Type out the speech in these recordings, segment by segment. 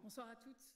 Bonsoir à toutes.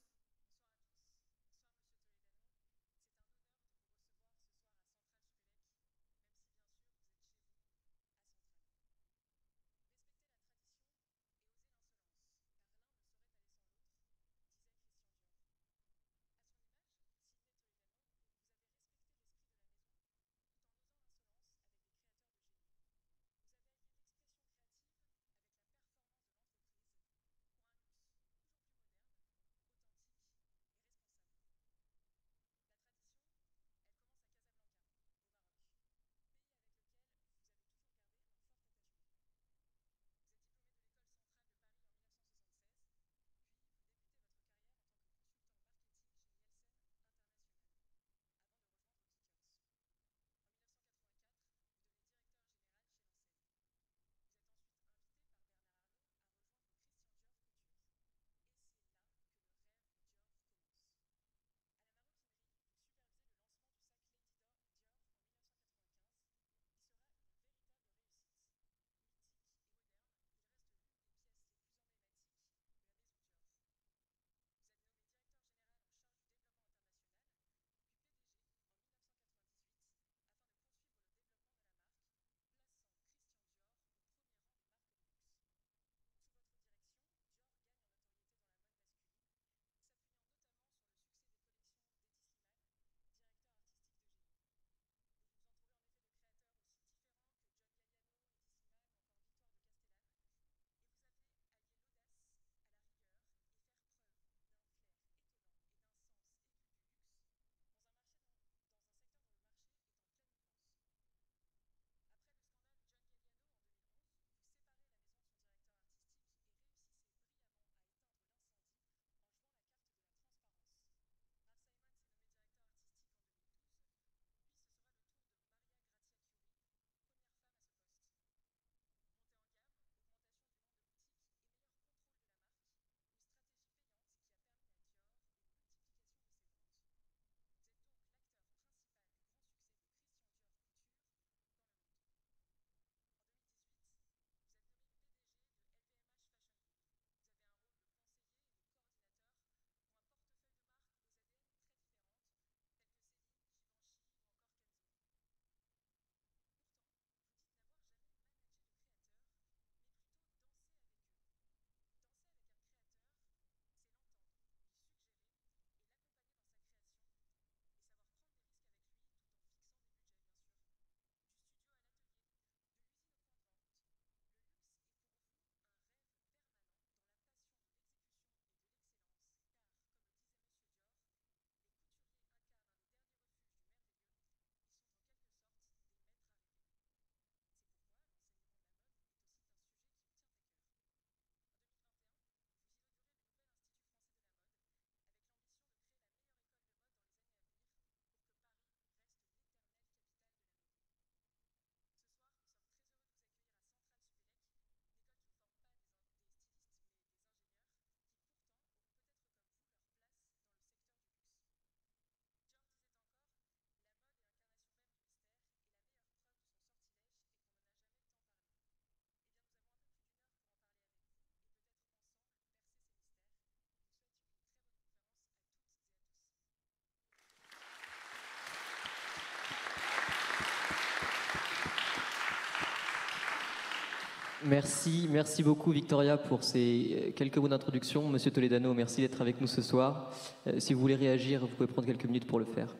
Merci beaucoup Victoria pour ces quelques mots d'introduction. Monsieur Toledano, merci d'être avec nous ce soir. Si vous voulez réagir, vous pouvez prendre quelques minutes pour le faire.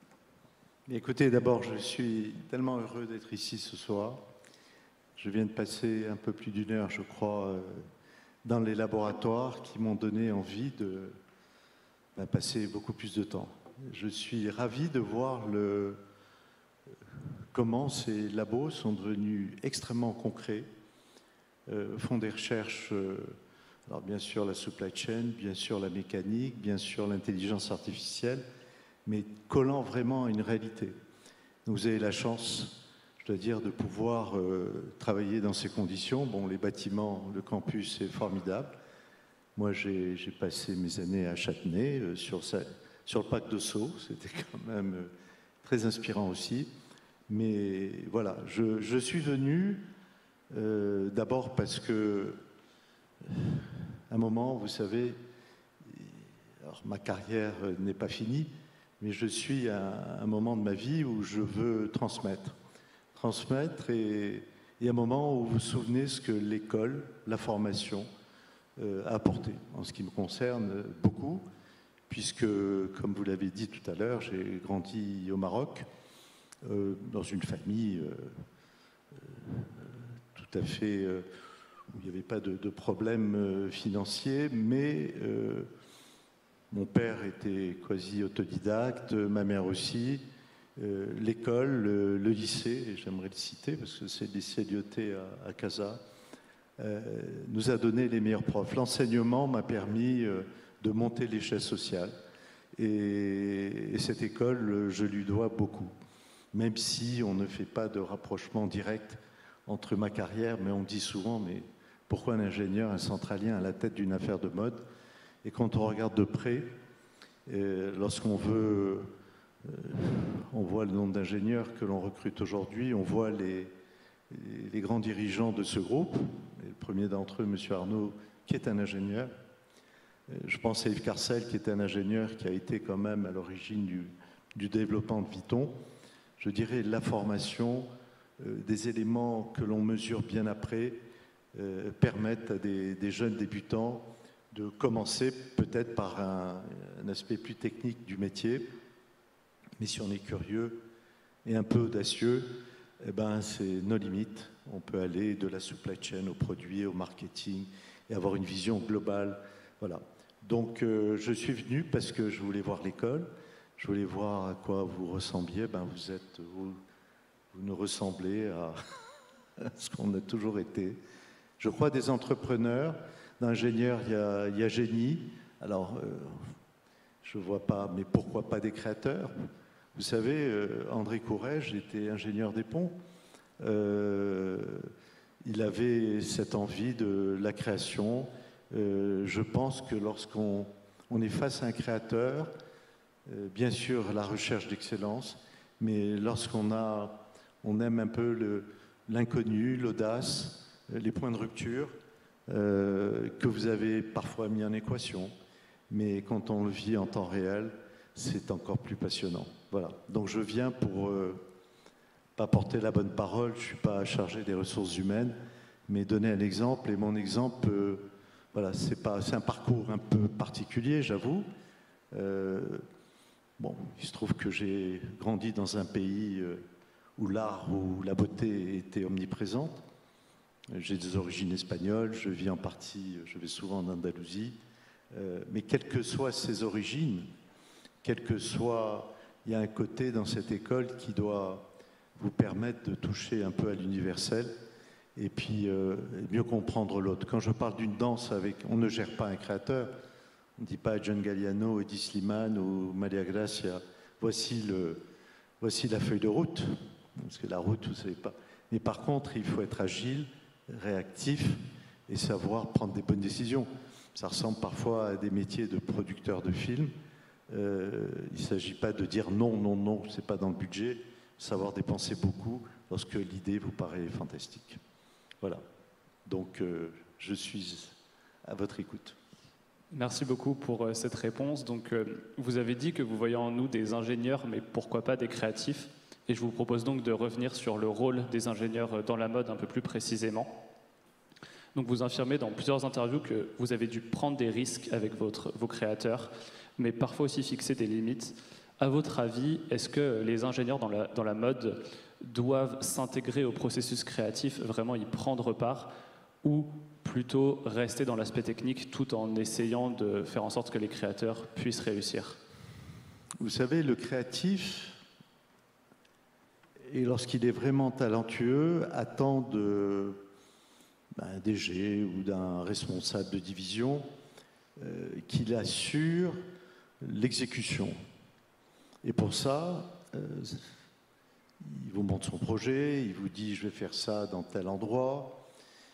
Écoutez, d'abord, je suis tellement heureux d'être ici ce soir. Je viens de passer un peu plus d'une heure, je crois, dans les laboratoires qui m'ont donné envie de passer beaucoup plus de temps. Je suis ravi de voir comment ces labos sont devenus extrêmement concrets. Font des recherches, alors bien sûr la supply chain, bien sûr la mécanique, bien sûr l'intelligence artificielle, mais collant vraiment à une réalité. Vous avez la chance, je dois dire, de pouvoir travailler dans ces conditions. Bon, les bâtiments, le campus est formidable. Moi, j'ai passé mes années à Châtenay, sur le parc de Sceaux, c'était quand même très inspirant aussi. Mais voilà, je suis venu... d'abord parce que, à un moment, vous savez, Alors, ma carrière n'est pas finie, mais je suis à un moment de ma vie où je veux transmettre. Transmettre et un moment où vous vous souvenez ce que l'école, la formation a apporté. En ce qui me concerne, beaucoup, puisque, comme vous l'avez dit tout à l'heure, j'ai grandi au Maroc, dans une famille tout à fait où il n'y avait pas de problème financier, mais mon père était quasi autodidacte, ma mère aussi. L'école, le lycée, et j'aimerais le citer parce que c'est le lycée Lyoté à Casa, nous a donné les meilleurs profs. L'enseignement m'a permis de monter l'échelle sociale. Et cette école, je lui dois beaucoup. Même si on ne fait pas de rapprochement direct entre ma carrière, mais on dit souvent, mais pourquoi un ingénieur, un centralien à la tête d'une affaire de mode? Et quand on regarde de près, lorsqu'on veut, on voit le nombre d'ingénieurs que l'on recrute aujourd'hui, on voit les grands dirigeants de ce groupe, et le premier d'entre eux, M. Arnaud, qui est un ingénieur. Je pense à Yves Carcel, qui est un ingénieur qui a été quand même à l'origine du développement de Vuitton. Je dirais la formation, des éléments que l'on mesure bien après, permettent à des jeunes débutants de commencer peut-être par un aspect plus technique du métier, mais si on est curieux et un peu audacieux, eh ben, c'est nos limites. On peut aller de la supply chain au produit, au marketing et avoir une vision globale. Voilà. Donc je suis venu parce que je voulais voir l'école, je voulais voir à quoi vous ressembliez. Ben, vous nous ressemblez à ce qu'on a toujours été. Je crois des entrepreneurs, d'ingénieurs, il y a génie. Alors, je ne vois pas, mais pourquoi pas des créateurs? Vous savez, André Courrèges était ingénieur des ponts. Il avait cette envie de la création. Je pense que lorsqu'on est face à un créateur, bien sûr la recherche d'excellence, mais lorsqu'on aime un peu l'inconnu, l'audace, les points de rupture, que vous avez parfois mis en équation, mais quand on le vit en temps réel, c'est encore plus passionnant. Voilà. Donc je viens pour pas porter la bonne parole, je ne suis pas chargé des ressources humaines, mais donner un exemple. Et mon exemple, voilà, c'est un parcours un peu particulier, j'avoue. Bon, il se trouve que j'ai grandi dans un pays où l'art, où la beauté était omniprésente. J'ai des origines espagnoles, je vis en partie, je vais souvent en Andalousie. Mais quelles que soient ces origines, quel que soit, il y a un côté dans cette école qui doit vous permettre de toucher un peu à l'universel et puis mieux comprendre l'autre. Quand je parle d'une danse on ne gère pas un créateur, on ne dit pas à John Galliano, Eddie Slimane ou Maria Gracia, voici la feuille de route, parce que la route, vous ne savez pas. Mais par contre, il faut être agile, réactif et savoir prendre des bonnes décisions. Ça ressemble parfois à des métiers de producteurs de films. Il ne s'agit pas de dire non, non, non, ce n'est pas dans le budget. Savoir dépenser beaucoup lorsque l'idée vous paraît fantastique. Voilà. Donc, je suis à votre écoute. Merci beaucoup pour cette réponse. Donc, vous avez dit que vous voyez en nous des ingénieurs, mais pourquoi pas des créatifs. Et je vous propose donc de revenir sur le rôle des ingénieurs dans la mode un peu plus précisément. Donc, vous affirmez dans plusieurs interviews que vous avez dû prendre des risques avec vos créateurs, mais parfois aussi fixer des limites. À votre avis, est-ce que les ingénieurs dans la mode doivent s'intégrer au processus créatif, vraiment y prendre part, ou plutôt rester dans l'aspect technique tout en essayant de faire en sorte que les créateurs puissent réussir? Vous savez, le créatif, et lorsqu'il est vraiment talentueux, attend d'un DG ou d'un responsable de division qu'il assure l'exécution. Et pour ça, il vous montre son projet, il vous dit « je vais faire ça dans tel endroit ».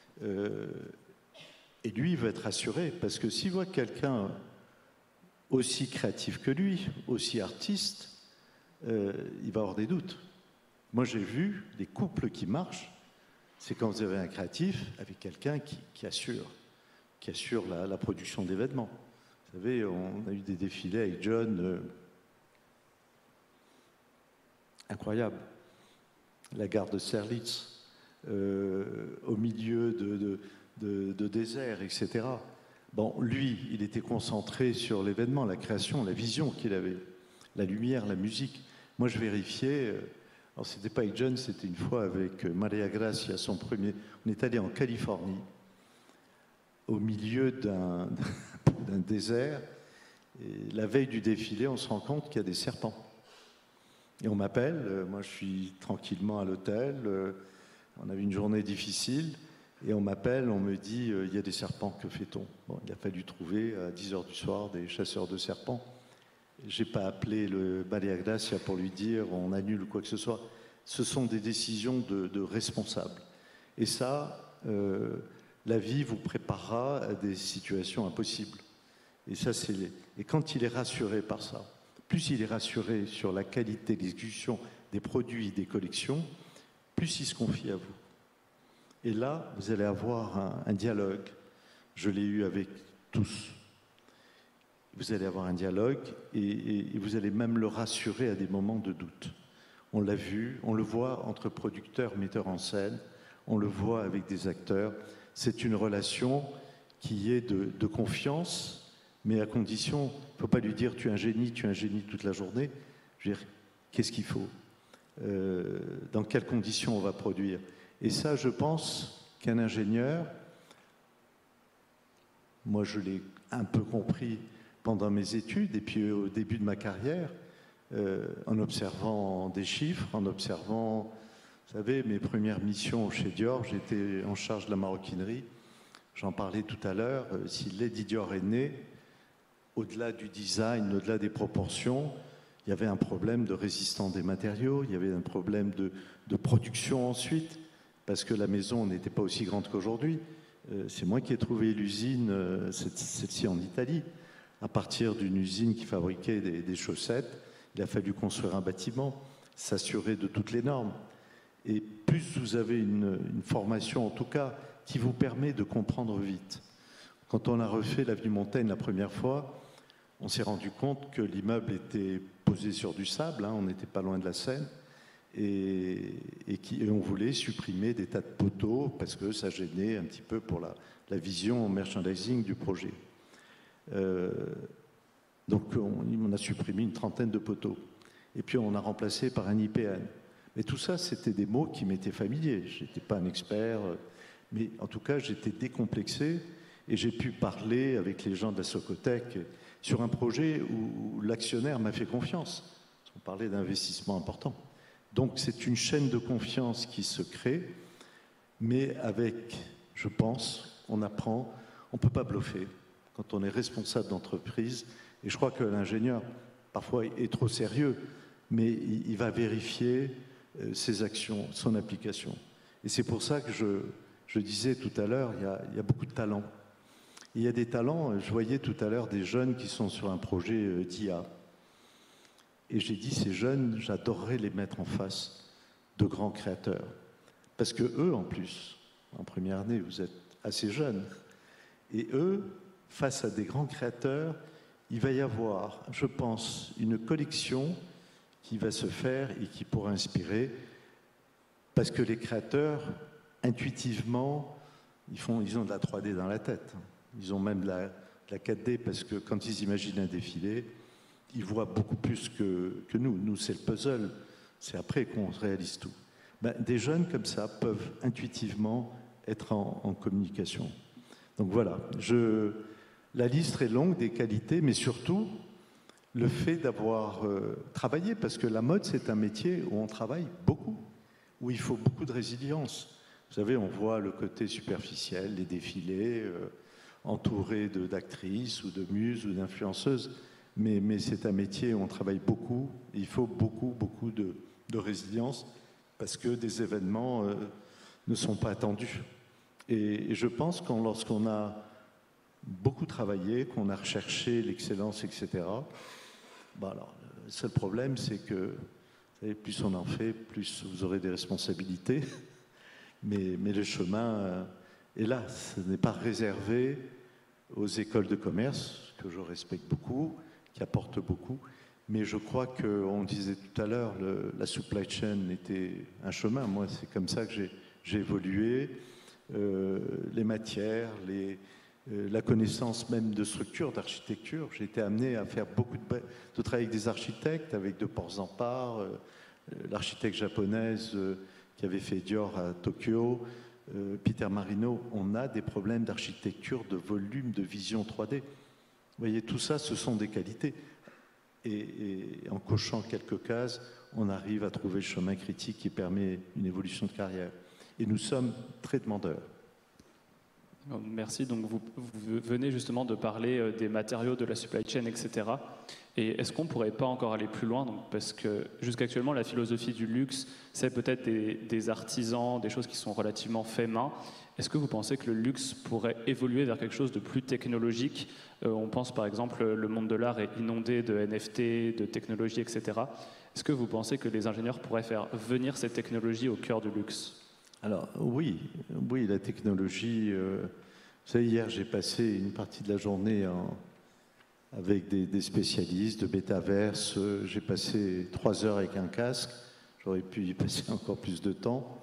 Et lui, il veut être assuré, parce que s'il voit quelqu'un aussi créatif que lui, aussi artiste, il va avoir des doutes. Moi, j'ai vu des couples qui marchent, c'est quand vous avez un créatif avec quelqu'un qui assure la production d'événements. Vous savez, on a eu des défilés avec John incroyables. La gare de Serlitz, au milieu de désert, etc. Bon, lui, il était concentré sur l'événement, la création, la vision qu'il avait, la lumière, la musique. Moi, je vérifiais. Alors, c'était pas avec John, c'était une fois avec Maria Gracia, son premier. On est allé en Californie, au milieu d'un désert. Et la veille du défilé, on se rend compte qu'il y a des serpents. Et on m'appelle, moi je suis tranquillement à l'hôtel, on avait une journée difficile, et on m'appelle, on me dit, il y a des serpents, que fait-on? Bon, il a fallu trouver à 10h du soir des chasseurs de serpents. Je n'ai pas appelé le Maria Gracia pour lui dire on annule ou quoi que ce soit. Ce sont des décisions de responsables. Et ça, la vie vous préparera à des situations impossibles. Et ça, et quand il est rassuré par ça, plus il est rassuré sur la qualité d'exécution des produits, des collections, plus il se confie à vous. Et là, vous allez avoir un dialogue. Je l'ai eu avec tous. Vous allez avoir un dialogue et vous allez même le rassurer à des moments de doute. On l'a vu, on le voit entre producteurs, metteurs en scène, on le voit avec des acteurs. C'est une relation qui est de confiance, mais à condition, il ne faut pas lui dire tu es un génie toute la journée. Je veux dire, qu'est-ce qu'il faut? Dans quelles conditions on va produire? Et ça, je pense qu'un ingénieur, moi je l'ai un peu compris pendant mes études et puis au début de ma carrière, en observant des chiffres, en observant, vous savez, mes premières missions chez Dior, j'étais en charge de la maroquinerie. J'en parlais tout à l'heure, si Lady Dior est née, au-delà du design, au-delà des proportions, il y avait un problème de résistance des matériaux, il y avait un problème de production ensuite, parce que la maison n'était pas aussi grande qu'aujourd'hui. C'est moi qui ai trouvé l'usine, celle-ci en Italie. À partir d'une usine qui fabriquait des chaussettes, il a fallu construire un bâtiment, s'assurer de toutes les normes. Et plus vous avez une formation, en tout cas, qui vous permet de comprendre vite. Quand on a refait l'avenue Montaigne la première fois, on s'est rendu compte que l'immeuble était posé sur du sable, on n'était pas loin de la Seine, et on voulait supprimer des tas de poteaux parce que ça gênait un petit peu pour la vision merchandising du projet. Donc on a supprimé une trentaine de poteaux. Et puis on a remplacé par un IPN. Mais tout ça, c'était des mots qui m'étaient familiers. Je n'étais pas un expert, mais en tout cas, j'étais décomplexé et j'ai pu parler avec les gens de la Socotec sur un projet où l'actionnaire m'a fait confiance. On parlait d'investissement important. Donc c'est une chaîne de confiance qui se crée, mais avec, je pense, on apprend, on ne peut pas bluffer quand on est responsable d'entreprise. Et je crois que l'ingénieur, parfois, est trop sérieux, mais il va vérifier ses actions, son application. Et c'est pour ça que je disais tout à l'heure, il y a beaucoup de talents. Il y a des talents, je voyais tout à l'heure des jeunes qui sont sur un projet d'IA. Et j'ai dit, ces jeunes, j'adorerais les mettre en face de grands créateurs. Parce que eux, en plus, en première année, vous êtes assez jeunes. Et eux, face à des grands créateurs, il va y avoir, je pense, une collection qui va se faire et qui pourra inspirer. Parce que les créateurs, intuitivement, ils ont de la 3D dans la tête. Ils ont même de la 4D parce que quand ils imaginent un défilé, ils voient beaucoup plus que nous. Nous, c'est le puzzle. C'est après qu'on réalise tout. Des jeunes comme ça peuvent intuitivement être en communication. Donc voilà, la liste est longue des qualités, mais surtout le fait d'avoir travaillé, parce que la mode, c'est un métier où on travaille beaucoup, où il faut beaucoup de résilience. Vous savez, on voit le côté superficiel, les défilés, entourés d'actrices ou de muses ou d'influenceuses, mais c'est un métier où on travaille beaucoup, et il faut beaucoup de résilience, parce que des événements ne sont pas attendus. Et je pense que lorsqu'on a beaucoup travaillé, qu'on a recherché l'excellence, etc., alors, le seul problème, c'est que vous savez, plus on en fait, plus vous aurez des responsabilités. Mais le chemin est là. Ce n'est pas réservé aux écoles de commerce, que je respecte beaucoup, qui apportent beaucoup. Mais je crois qu'on disait tout à l'heure, la supply chain était un chemin. Moi, c'est comme ça que j'ai évolué. Les matières, la connaissance même de structure, d'architecture. J'ai été amené à faire beaucoup de travail avec des architectes, avec De Porzampar, l'architecte japonaise qui avait fait Dior à Tokyo, Peter Marino. On a des problèmes d'architecture, de volume, de vision 3D. Vous voyez, tout ça, ce sont des qualités. Et en cochant quelques cases, on arrive à trouver le chemin critique qui permet une évolution de carrière. Et nous sommes très demandeurs. Merci. Donc vous venez justement de parler des matériaux, de la supply chain, etc. Et est-ce qu'on ne pourrait pas encore aller plus loin, donc, parce que jusqu'actuellement, la philosophie du luxe, c'est peut-être des artisans, des choses qui sont relativement fait main. Est-ce que vous pensez que le luxe pourrait évoluer vers quelque chose de plus technologique? On pense par exemple, le monde de l'art est inondé de NFT, de technologies, etc. Est-ce que vous pensez que les ingénieurs pourraient faire venir cette technologie au cœur du luxe? Alors oui, la technologie. Vous savez, hier j'ai passé une partie de la journée avec des spécialistes de métaverse. J'ai passé 3 heures avec un casque. J'aurais pu y passer encore plus de temps.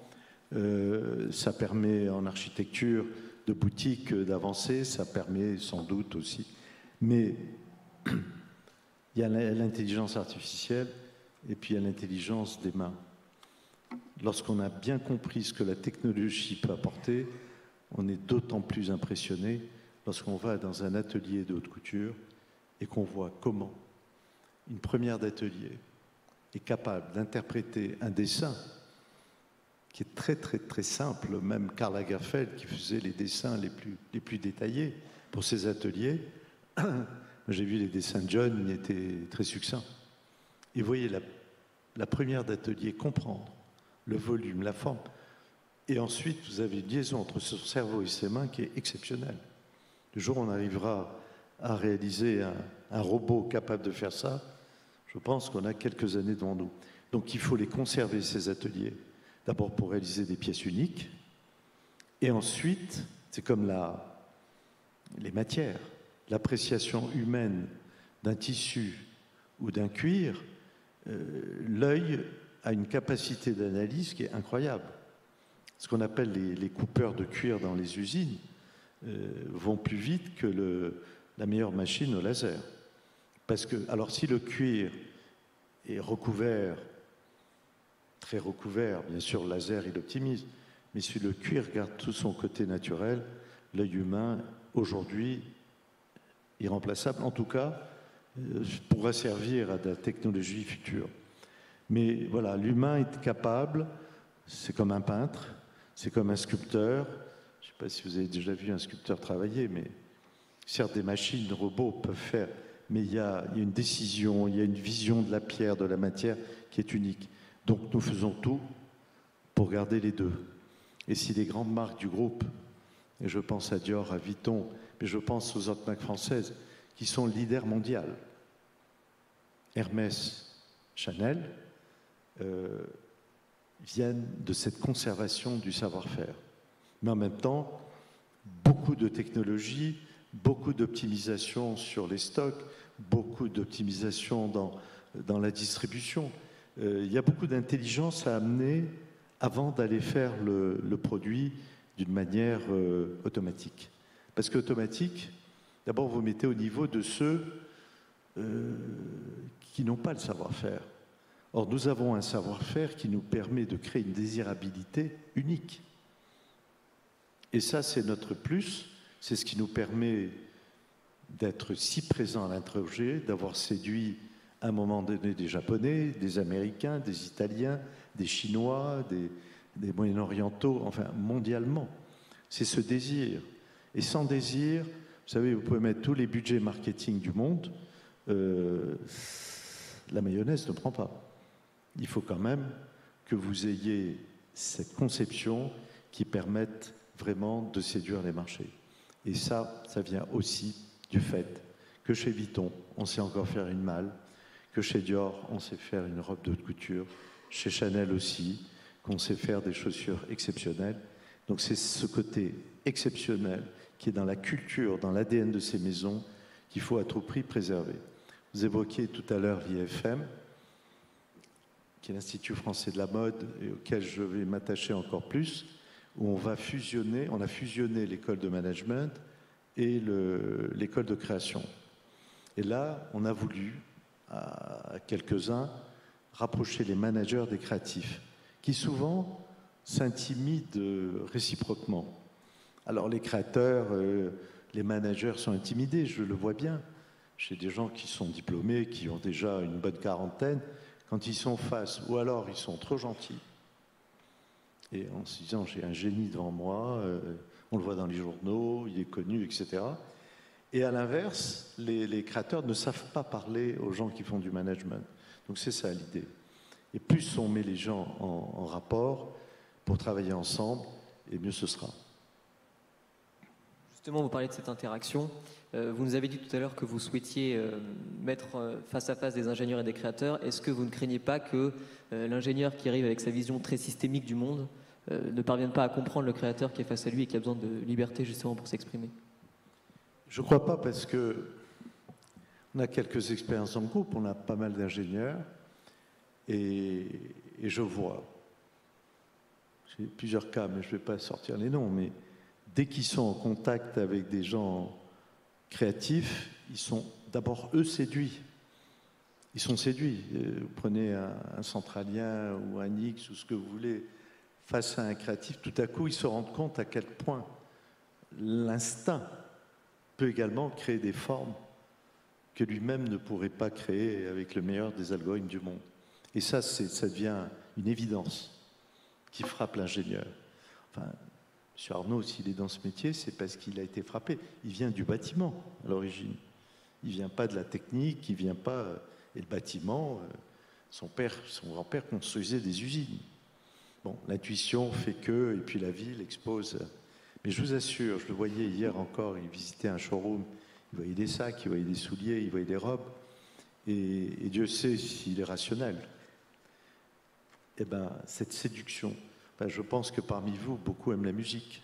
Ça permet en architecture de boutique d'avancer. Ça permet sans doute aussi. Mais il y a l'intelligence artificielle et puis il y a l'intelligence des mains. Lorsqu'on a bien compris ce que la technologie peut apporter, on est d'autant plus impressionné lorsqu'on va dans un atelier de haute couture et qu'on voit comment une première d'atelier est capable d'interpréter un dessin qui est très très très simple. Même Karl Lagerfeld, qui faisait les dessins les plus détaillés pour ses ateliers, j'ai vu les dessins de John, il était très succinct. Et vous voyez la première d'atelier comprendre le volume, la forme. Et ensuite, vous avez une liaison entre son cerveau et ses mains qui est exceptionnelle. Le jour où on arrivera à réaliser un robot capable de faire ça, je pense qu'on a quelques années devant nous. Donc il faut les conserver, ces ateliers. D'abord pour réaliser des pièces uniques. Et ensuite, c'est comme les matières. L'appréciation humaine d'un tissu ou d'un cuir, l'œil a une capacité d'analyse qui est incroyable. Ce qu'on appelle les coupeurs de cuir dans les usines vont plus vite que la meilleure machine au laser. Parce que, alors si le cuir est recouvert, très recouvert, bien sûr le laser il optimise, mais si le cuir garde tout son côté naturel, l'œil humain aujourd'hui est irremplaçable, en tout cas pourra servir à de la technologie future. Mais voilà, l'humain est capable, c'est comme un peintre, c'est comme un sculpteur. Je ne sais pas si vous avez déjà vu un sculpteur travailler, mais certes, des machines, robots peuvent faire, mais il y a une décision, il y a une vision de la pierre, de la matière qui est unique. Donc nous faisons tout pour garder les deux. Et si les grandes marques du groupe, et je pense à Dior, à Vuitton, mais je pense aux autres marques françaises, qui sont leaders mondiaux, Hermès, Chanel, viennent de cette conservation du savoir-faire. Mais en même temps, beaucoup de technologies, beaucoup d'optimisation sur les stocks, beaucoup d'optimisation dans la distribution. Il y a beaucoup d'intelligence à amener avant d'aller faire le produit d'une manière automatique. Parce qu'automatique, d'abord vous mettez au niveau de ceux qui n'ont pas le savoir-faire. Or, nous avons un savoir-faire qui nous permet de créer une désirabilité unique. Et ça, c'est notre plus, c'est ce qui nous permet d'être si présents à l'interroger, d'avoir séduit à un moment donné des Japonais, des Américains, des Italiens, des Chinois, des Moyen-Orientaux, enfin mondialement. C'est ce désir. Et sans désir, vous savez, vous pouvez mettre tous les budgets marketing du monde, la mayonnaise ne prend pas. Il faut quand même que vous ayez cette conception qui permette vraiment de séduire les marchés. Et ça vient aussi du fait que chez Vuitton, on sait encore faire une malle, que chez Dior, on sait faire une robe de haute couture, chez Chanel aussi, qu'on sait faire des chaussures exceptionnelles. Donc c'est ce côté exceptionnel qui est dans la culture, dans l'ADN de ces maisons, qu'il faut à tout prix préserver. Vous évoquiez tout à l'heure l'IFM, qui est l'Institut français de la mode et auquel je vais m'attacher encore plus, où on a fusionné l'école de management et l'école de création. Et là, on a voulu, à quelques-uns, rapprocher les managers des créatifs, qui souvent s'intimident réciproquement. Alors les créateurs, les managers sont intimidés, je le vois bien. J'ai des gens qui sont diplômés, qui ont déjà une bonne quarantaine, quand ils sont face, ou alors ils sont trop gentils, et en se disant j'ai un génie devant moi, on le voit dans les journaux, il est connu, etc. Et à l'inverse, les créateurs ne savent pas parler aux gens qui font du management. Donc c'est ça l'idée. Et plus on met les gens en rapport pour travailler ensemble, et mieux ce sera. Justement, vous parlez de cette interaction. Vous nous avez dit tout à l'heure que vous souhaitiez mettre face à face des ingénieurs et des créateurs. Est-ce que vous ne craignez pas que l'ingénieur qui arrive avec sa vision très systémique du monde ne parvienne pas à comprendre le créateur qui est face à lui et qui a besoin de liberté justement pour s'exprimer? Je ne crois pas, parce qu'on a quelques expériences en groupe, on a pas mal d'ingénieurs, et je vois, j'ai plusieurs cas, mais je ne vais pas sortir les noms, mais dès qu'ils sont en contact avec des gens créatifs, ils sont d'abord, eux, séduits. Ils sont séduits. Vous prenez un centralien ou un X ou ce que vous voulez, face à un créatif, tout à coup, ils se rendent compte à quel point l'instinct peut également créer des formes que lui-même ne pourrait pas créer avec le meilleur des algorithmes du monde. Et ça devient une évidence qui frappe l'ingénieur. Enfin, M. Arnaud, s'il est dans ce métier, c'est parce qu'il a été frappé. Il vient du bâtiment, à l'origine. Il ne vient pas de la technique, il ne vient pas... Et le bâtiment, son grand-père construisait des usines. Bon, l'intuition fait que, et puis la vie l'expose. Mais je vous assure, je le voyais hier encore, il visitait un showroom, il voyait des sacs, il voyait des souliers, il voyait des robes, et Dieu sait s'il est rationnel. Eh bien, cette séduction, je pense que parmi vous, beaucoup aiment la musique.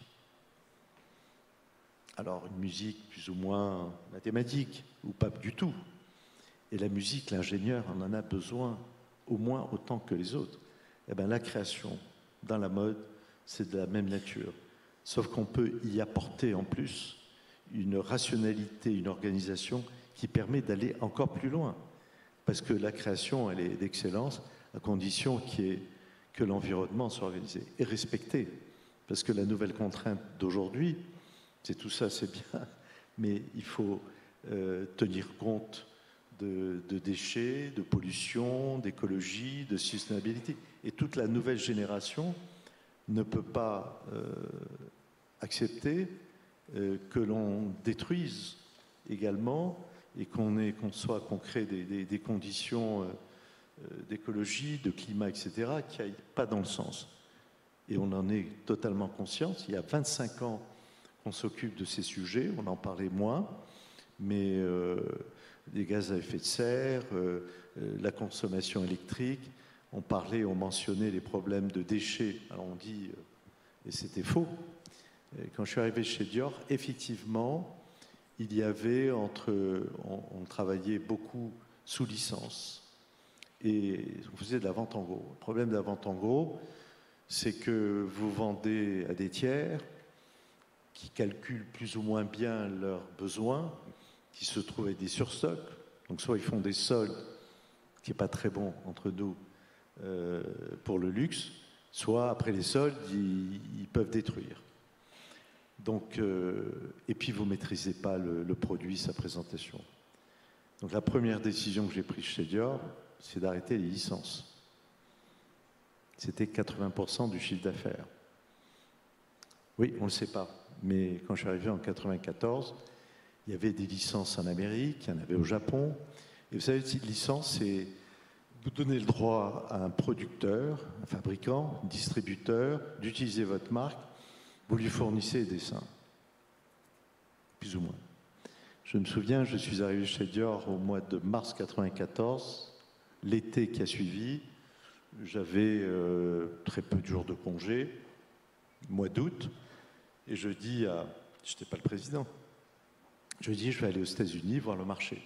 Alors, une musique plus ou moins mathématique, ou pas du tout. Et la musique, l'ingénieur en a besoin au moins autant que les autres. Eh bien, la création, dans la mode, c'est de la même nature. Sauf qu'on peut y apporter en plus une rationalité, une organisation qui permet d'aller encore plus loin. Parce que la création, elle est d'excellence, à condition que l'environnement soit organisé et respecté. Parce que la nouvelle contrainte d'aujourd'hui, c'est tout ça, c'est bien, mais il faut tenir compte de déchets, de pollution, d'écologie, de sustainabilité. Et toute la nouvelle génération ne peut pas accepter que l'on détruise également et qu'on crée des conditions d'écologie, de climat, etc., qui n'aillent pas dans le sens. Et on en est totalement conscient. Il y a 25 ans qu'on s'occupe de ces sujets, on en parlait moins, mais les gaz à effet de serre, la consommation électrique, on mentionnait les problèmes de déchets. Alors on dit, et c'était faux, quand je suis arrivé chez Dior, effectivement, il y avait on travaillait beaucoup sous licence et on faisait de la vente en gros. Le problème de la vente en gros, c'est que vous vendez à des tiers qui calculent plus ou moins bien leurs besoins, qui se trouvent avec des surstocks. Donc soit ils font des soldes, qui n'est pas très bon entre nous, pour le luxe, soit après les soldes, ils peuvent détruire. Donc, et puis vous ne maîtrisez pas le produit, sa présentation. Donc la première décision que j'ai prise chez Dior, c'est d'arrêter les licences. C'était 80% du chiffre d'affaires. Oui, on ne le sait pas, mais quand je suis arrivé en 1994, il y avait des licences en Amérique, il y en avait au Japon. Et vous savez, cette licence, c'est vous donner le droit à un producteur, un fabricant, un distributeur, d'utiliser votre marque. Vous lui fournissez des dessins, plus ou moins. Je me souviens, je suis arrivé chez Dior au mois de mars 1994, l'été qui a suivi, j'avais très peu de jours de congé, mois d'août, et je dis à Je n'étais pas le président. Je lui ai dit, je vais aller aux États-Unis voir le marché.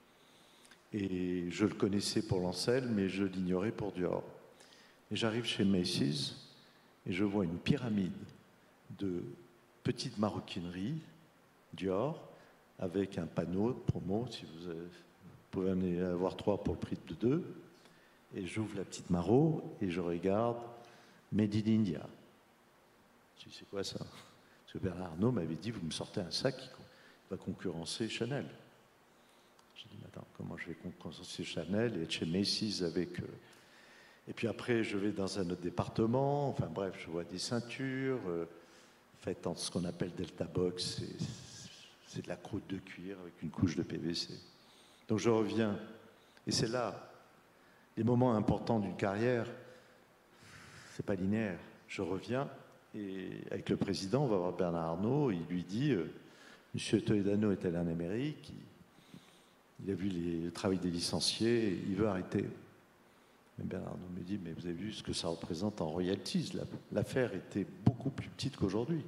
Et je le connaissais pour Lancel, mais je l'ignorais pour Dior. Et j'arrive chez Macy's et je vois une pyramide de petites maroquineries Dior avec un panneau de promo, si vous pouvez en avoir 3 pour le prix de 2. Et j'ouvre la petite maro et je regarde Made in India. Je dis, c'est quoi ça? Parce que Bernard Arnault m'avait dit, vous me sortez un sac qui va concurrencer Chanel. J'ai dit, mais attends, comment je vais concurrencer Chanel et être chez Macy's avec... Et puis après, je vais dans un autre département, enfin bref, je vois des ceintures faites en ce qu'on appelle Delta Box, c'est de la croûte de cuir avec une couche de PVC. Donc je reviens, et c'est là, les moments importants d'une carrière, c'est pas linéaire. Je reviens, et avec le président, on va voir Bernard Arnault, il lui dit, Monsieur Toledano est allé en Amérique, il a vu le travail des licenciés, il veut arrêter. Mais Bernard Arnault me dit, mais vous avez vu ce que ça représente en royalties, l'affaire était beaucoup plus petite qu'aujourd'hui.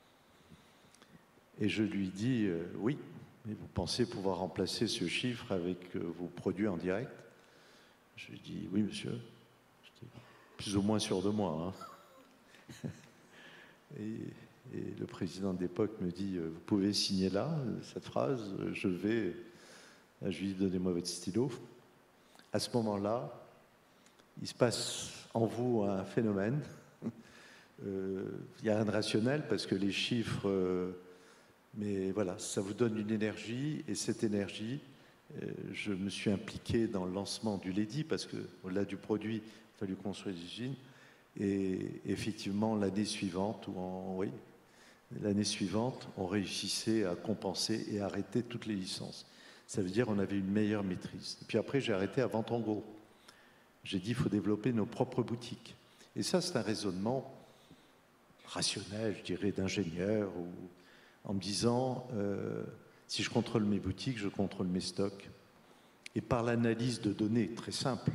Et je lui dis, oui, mais vous pensez pouvoir remplacer ce chiffre avec vos produits en direct? Je lui dis, oui monsieur, j'étais plus ou moins sûr de moi. Hein. Et le président de l'époque me dit, vous pouvez signer là, cette phrase, je lui dis, donnez-moi votre stylo. À ce moment-là, il se passe en vous un phénomène. Il n'y a rien de rationnel parce que les chiffres, mais voilà, ça vous donne une énergie et cette énergie, je me suis impliqué dans le lancement du Lady parce qu'au-delà du produit, il a fallu construire des usines. Et effectivement, l'année suivante, l'année suivante, on réussissait à compenser et arrêter toutes les licences. Ça veut dire qu'on avait une meilleure maîtrise. Et puis après, j'ai arrêté à vente en gros. J'ai dit, il faut développer nos propres boutiques. Et ça, c'est un raisonnement rationnel, je dirais, d'ingénieur, en me disant, si je contrôle mes boutiques, je contrôle mes stocks. Et par l'analyse de données très simple,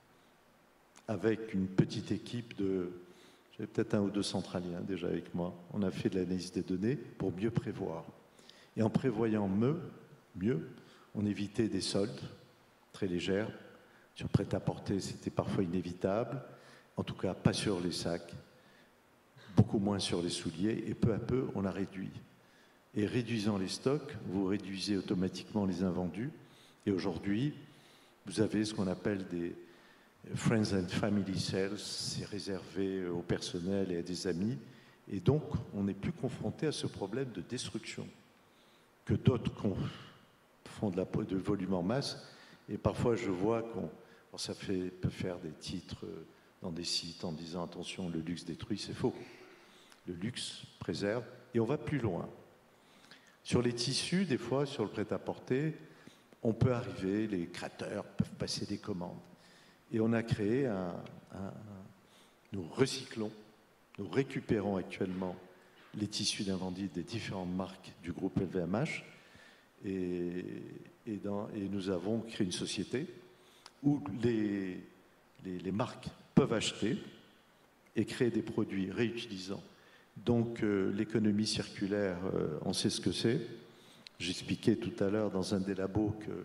avec une petite équipe j'avais peut-être 1 ou 2 centraliens déjà avec moi, on a fait de l'analyse des données pour mieux prévoir. Et en prévoyant mieux, on évitait des soldes très légères. Sur le prêt-à-porter, c'était parfois inévitable, en tout cas pas sur les sacs, beaucoup moins sur les souliers, et peu à peu, on a réduit. Et réduisant les stocks, vous réduisez automatiquement les invendus, et aujourd'hui, vous avez ce qu'on appelle des Friends and Family Sales, c'est réservé au personnel et à des amis, et donc on n'est plus confronté à ce problème de destruction que d'autres font de volume en masse, et parfois je vois ça peut faire des titres dans des sites en disant attention, le luxe détruit, c'est faux. Le luxe préserve, et on va plus loin. Sur les tissus, des fois, sur le prêt-à-porter, on peut arriver, les créateurs peuvent passer des commandes. Et on a créé nous recyclons, nous récupérons actuellement les tissus d'invendus des différentes marques du groupe LVMH et nous avons créé une société où les marques peuvent acheter et créer des produits réutilisants. Donc l'économie circulaire, on sait ce que c'est. J'expliquais tout à l'heure dans un des labos que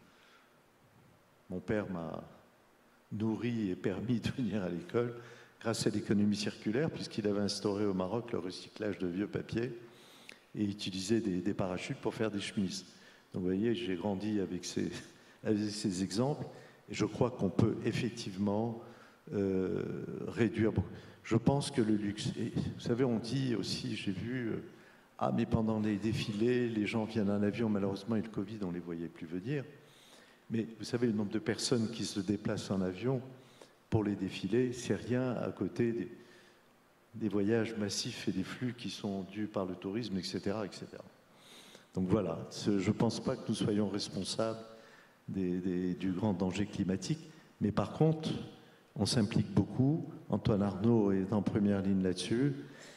mon père m'a nourri et permis de venir à l'école grâce à l'économie circulaire, puisqu'il avait instauré au Maroc le recyclage de vieux papiers et utilisait des parachutes pour faire des chemises. Donc vous voyez, j'ai grandi avec ces exemples, et je crois qu'on peut effectivement réduire. Je pense que le luxe, et vous savez, on dit aussi, j'ai vu, mais pendant les défilés, les gens viennent en avion, malheureusement, et le Covid, on ne les voyait plus venir. Mais vous savez, le nombre de personnes qui se déplacent en avion pour les défilés, c'est rien à côté des voyages massifs et des flux qui sont dus par le tourisme, etc., etc. Donc voilà, je ne pense pas que nous soyons responsables du grand danger climatique, mais par contre, on s'implique beaucoup. Antoine Arnault est en première ligne là-dessus,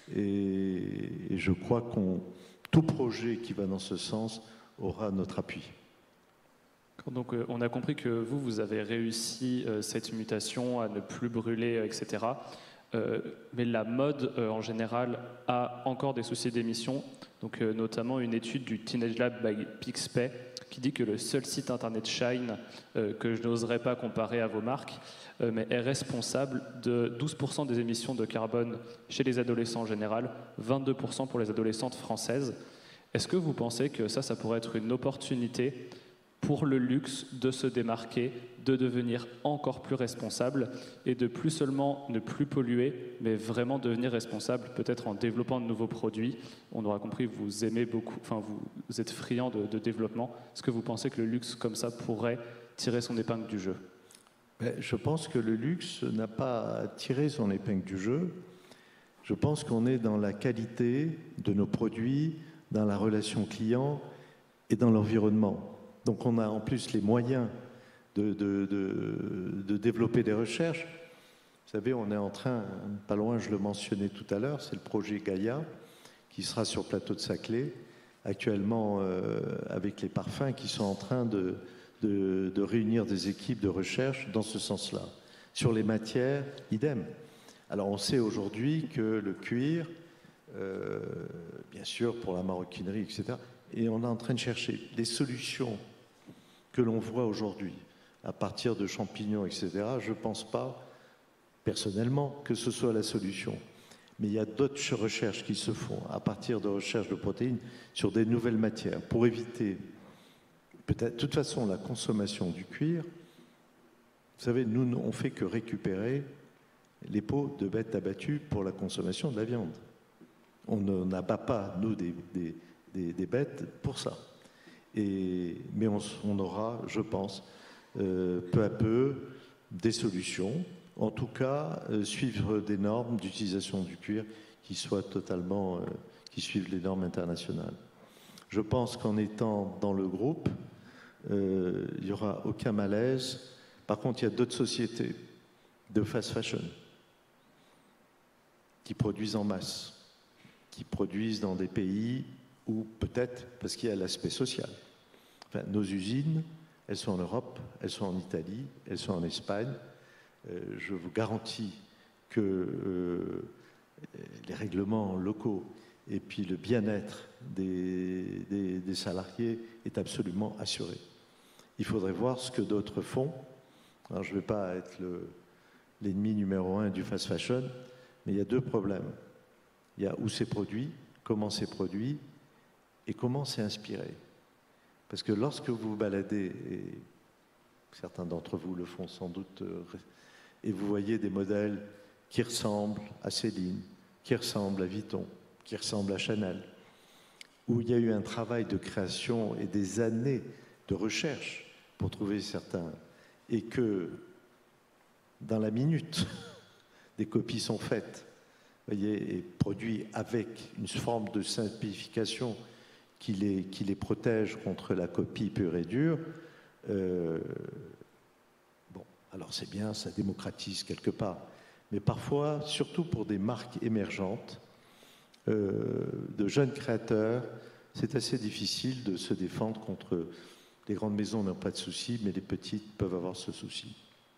et je crois tout projet qui va dans ce sens aura notre appui. Donc on a compris que vous avez réussi cette mutation à ne plus brûler, etc. Mais la mode, en général, a encore des soucis d'émissions. Donc, notamment une étude du Teenage Lab by Pixpay qui dit que le seul site internet Shine, que je n'oserais pas comparer à vos marques, mais est responsable de 12% des émissions de carbone chez les adolescents en général, 22% pour les adolescentes françaises. Est-ce que vous pensez que ça pourrait être une opportunité pour le luxe de se démarquer, de devenir encore plus responsable et de plus seulement ne plus polluer, mais vraiment devenir responsable, peut-être en développant de nouveaux produits? On aura compris, vous aimez beaucoup, enfin vous êtes friand de développement. Est-ce que vous pensez que le luxe comme ça pourrait tirer son épingle du jeu? Je pense que le luxe n'a pas tiré son épingle du jeu. Je pense qu'on est dans la qualité de nos produits, dans la relation client et dans l'environnement. Donc on a en plus les moyens de développer des recherches. Vous savez, on est en train, pas loin, je le mentionnais tout à l'heure, c'est le projet Gaïa qui sera sur le plateau de Saclay, actuellement avec les parfums qui sont en train de réunir des équipes de recherche dans ce sens-là. Sur les matières, idem. Alors on sait aujourd'hui que le cuir, bien sûr pour la maroquinerie, etc., et on est en train de chercher des solutions que l'on voit aujourd'hui à partir de champignons, etc. Je ne pense pas, personnellement, que ce soit la solution. Mais il y a d'autres recherches qui se font à partir de recherches de protéines sur des nouvelles matières pour éviter, peut-être, de toute façon, la consommation du cuir. Vous savez, nous, on ne fait que récupérer les peaux de bêtes abattues pour la consommation de la viande. On n'abat pas, nous, des bêtes pour ça. Mais on aura, je pense, peu à peu, des solutions. En tout cas, suivre des normes d'utilisation du cuir qui soient totalement, qui suivent les normes internationales. Je pense qu'en étant dans le groupe, il n'y aura aucun malaise. Par contre, il y a d'autres sociétés de fast fashion qui produisent en masse, qui produisent dans des pays où peut-être, parce qu'il y a l'aspect social. Enfin, nos usines, elles sont en Europe, elles sont en Italie, elles sont en Espagne. Je vous garantis que les règlements locaux et puis le bien-être des salariés est absolument assuré. Il faudrait voir ce que d'autres font. Alors, je ne vais pas être l'ennemi numéro 1 du fast fashion, mais il y a deux problèmes. Il y a où c'est produit, comment c'est produit et comment c'est inspiré. Parce que lorsque vous vous baladez, et certains d'entre vous le font sans doute, et vous voyez des modèles qui ressemblent à Céline, qui ressemblent à Vuitton, qui ressemblent à Chanel, où il y a eu un travail de création et des années de recherche pour trouver certains, et que dans la minute, des copies sont faites, voyez, et produits avec une forme de simplification qui les protège contre la copie pure et dure. Bon, alors c'est bien, ça démocratise quelque part, mais parfois, surtout pour des marques émergentes, de jeunes créateurs, c'est assez difficile de se défendre contre. Les grandes maisons n'ont pas de souci, mais les petites peuvent avoir ce souci.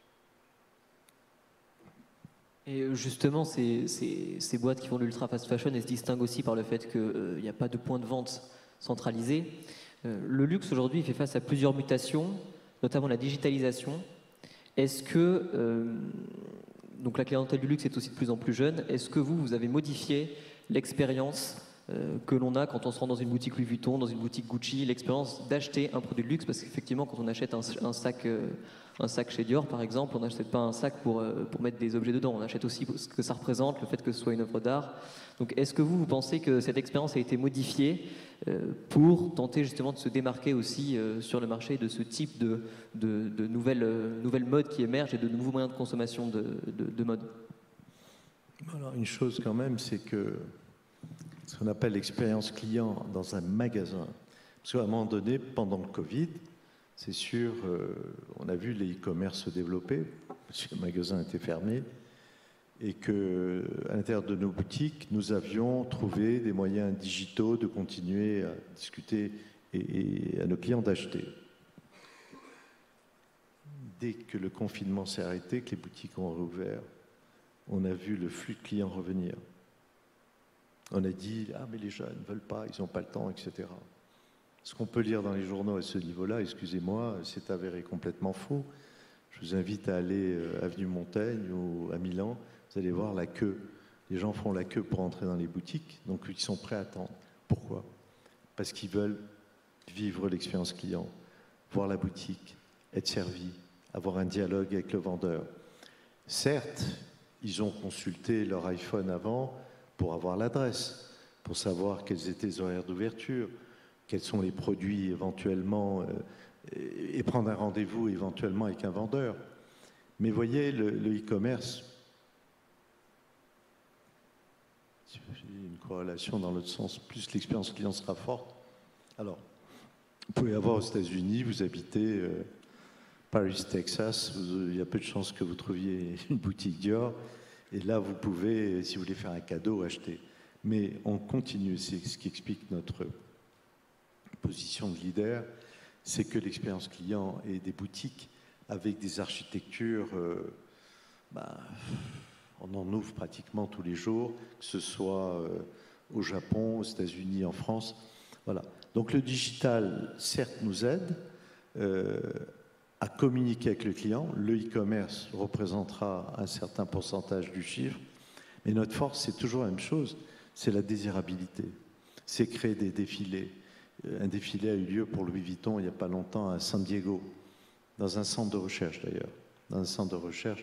Et justement, ces boîtes qui font de l'ultra fast fashion, elles se distinguent aussi par le fait qu'il n'y a pas de point de vente centralisé. Le luxe aujourd'hui fait face à plusieurs mutations, notamment la digitalisation. Est-ce que, donc la clientèle du luxe est aussi de plus en plus jeune, est-ce que vous avez modifié l'expérience que l'on a quand on se rend dans une boutique Louis Vuitton, dans une boutique Gucci, l'expérience d'acheter un produit de luxe? Parce qu'effectivement, quand on achète un sac chez Dior, par exemple, on n'achète pas un sac pour mettre des objets dedans. On achète aussi ce que ça représente, le fait que ce soit une œuvre d'art. Donc, est-ce que vous pensez que cette expérience a été modifiée pour tenter justement de se démarquer aussi sur le marché de ce type de nouvelles modes qui émergent et de nouveaux moyens de consommation de mode? Alors, une chose quand même, c'est que ce qu'on appelle l'expérience client dans un magasin. Parce qu'à un moment donné, pendant le Covid, c'est sûr, on a vu les e-commerce se développer, parce que le magasin était fermé, et qu'à l'intérieur de nos boutiques, nous avions trouvé des moyens digitaux de continuer à discuter et à nos clients d'acheter. Dès que le confinement s'est arrêté, que les boutiques ont rouvert, on a vu le flux de clients revenir. On a dit, ah mais les jeunes ne veulent pas, ils n'ont pas le temps, etc. Ce qu'on peut lire dans les journaux à ce niveau-là, excusez-moi, c'est avéré complètement faux. Je vous invite à aller avenue Montaigne ou à Milan, vous allez voir la queue. Les gens font la queue pour entrer dans les boutiques, donc ils sont prêts à attendre. Pourquoi? Parce qu'ils veulent vivre l'expérience client, voir la boutique, être servi, avoir un dialogue avec le vendeur. Certes, ils ont consulté leur iPhone avant pour avoir l'adresse, pour savoir quels étaient les horaires d'ouverture, quels sont les produits éventuellement, et prendre un rendez-vous éventuellement avec un vendeur. Mais voyez, le e-commerce, une corrélation dans l'autre sens, plus l'expérience client sera forte. Alors, vous pouvez avoir aux États-Unis, vous habitez Paris, Texas, il y a peu de chances que vous trouviez une boutique Dior, et là vous pouvez, si vous voulez faire un cadeau, acheter. Mais on continue, c'est ce qui explique notre position de leader, c'est que l'expérience client et des boutiques avec des architectures, on en ouvre pratiquement tous les jours, que ce soit au Japon, aux États-Unis, en France. Voilà. Donc le digital, certes, nous aide à communiquer avec le client. Le e-commerce représentera un certain pourcentage du chiffre. Mais notre force, c'est toujours la même chose, c'est la désirabilité. C'est créer des défilés. Un défilé a eu lieu pour Louis Vuitton il n'y a pas longtemps à San Diego, dans un centre de recherche d'ailleurs. Dans un centre de recherche,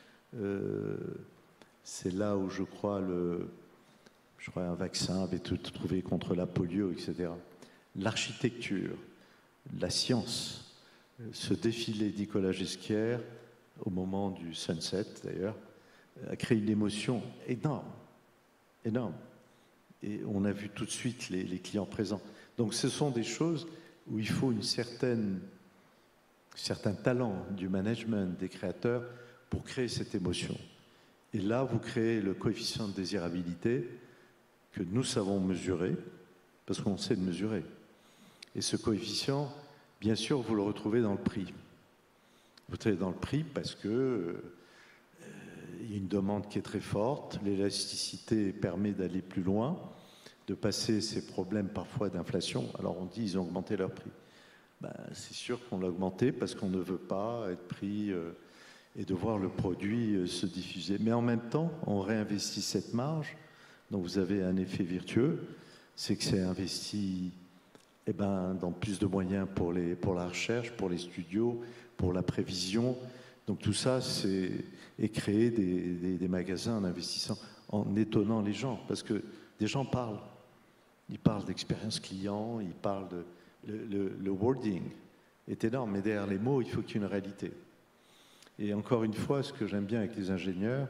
c'est là où je crois un vaccin avait été trouvé contre la polio, etc. L'architecture, la science, ce défilé de Nicolas Ghesquière, au moment du sunset d'ailleurs, a créé une émotion énorme, énorme. Et on a vu tout de suite les clients présents. Donc ce sont des choses où il faut un certain talent du management, des créateurs, pour créer cette émotion. Et là, vous créez le coefficient de désirabilité que nous savons mesurer, parce qu'on sait le mesurer. Et ce coefficient, bien sûr, vous le retrouvez dans le prix. Vous le trouvez dans le prix parce que il y a une demande qui est très forte, l'élasticité permet d'aller plus loin, de passer ces problèmes parfois d'inflation. Alors on dit ils ont augmenté leur prix. C'est sûr qu'on l'a augmenté parce qu'on ne veut pas être pris et de voir le produit se diffuser. Mais en même temps, on réinvestit cette marge, donc vous avez un effet vertueux, c'est que c'est investi dans plus de moyens pour la recherche, pour les studios, pour la prévision. Donc tout ça, c'est créer des magasins en investissant, en étonnant les gens, parce que des gens parlent. Ils parlent d'expérience client, ils parlent le wording est énorme, mais derrière les mots, il faut qu'il y ait une réalité. Et encore une fois, ce que j'aime bien avec les ingénieurs,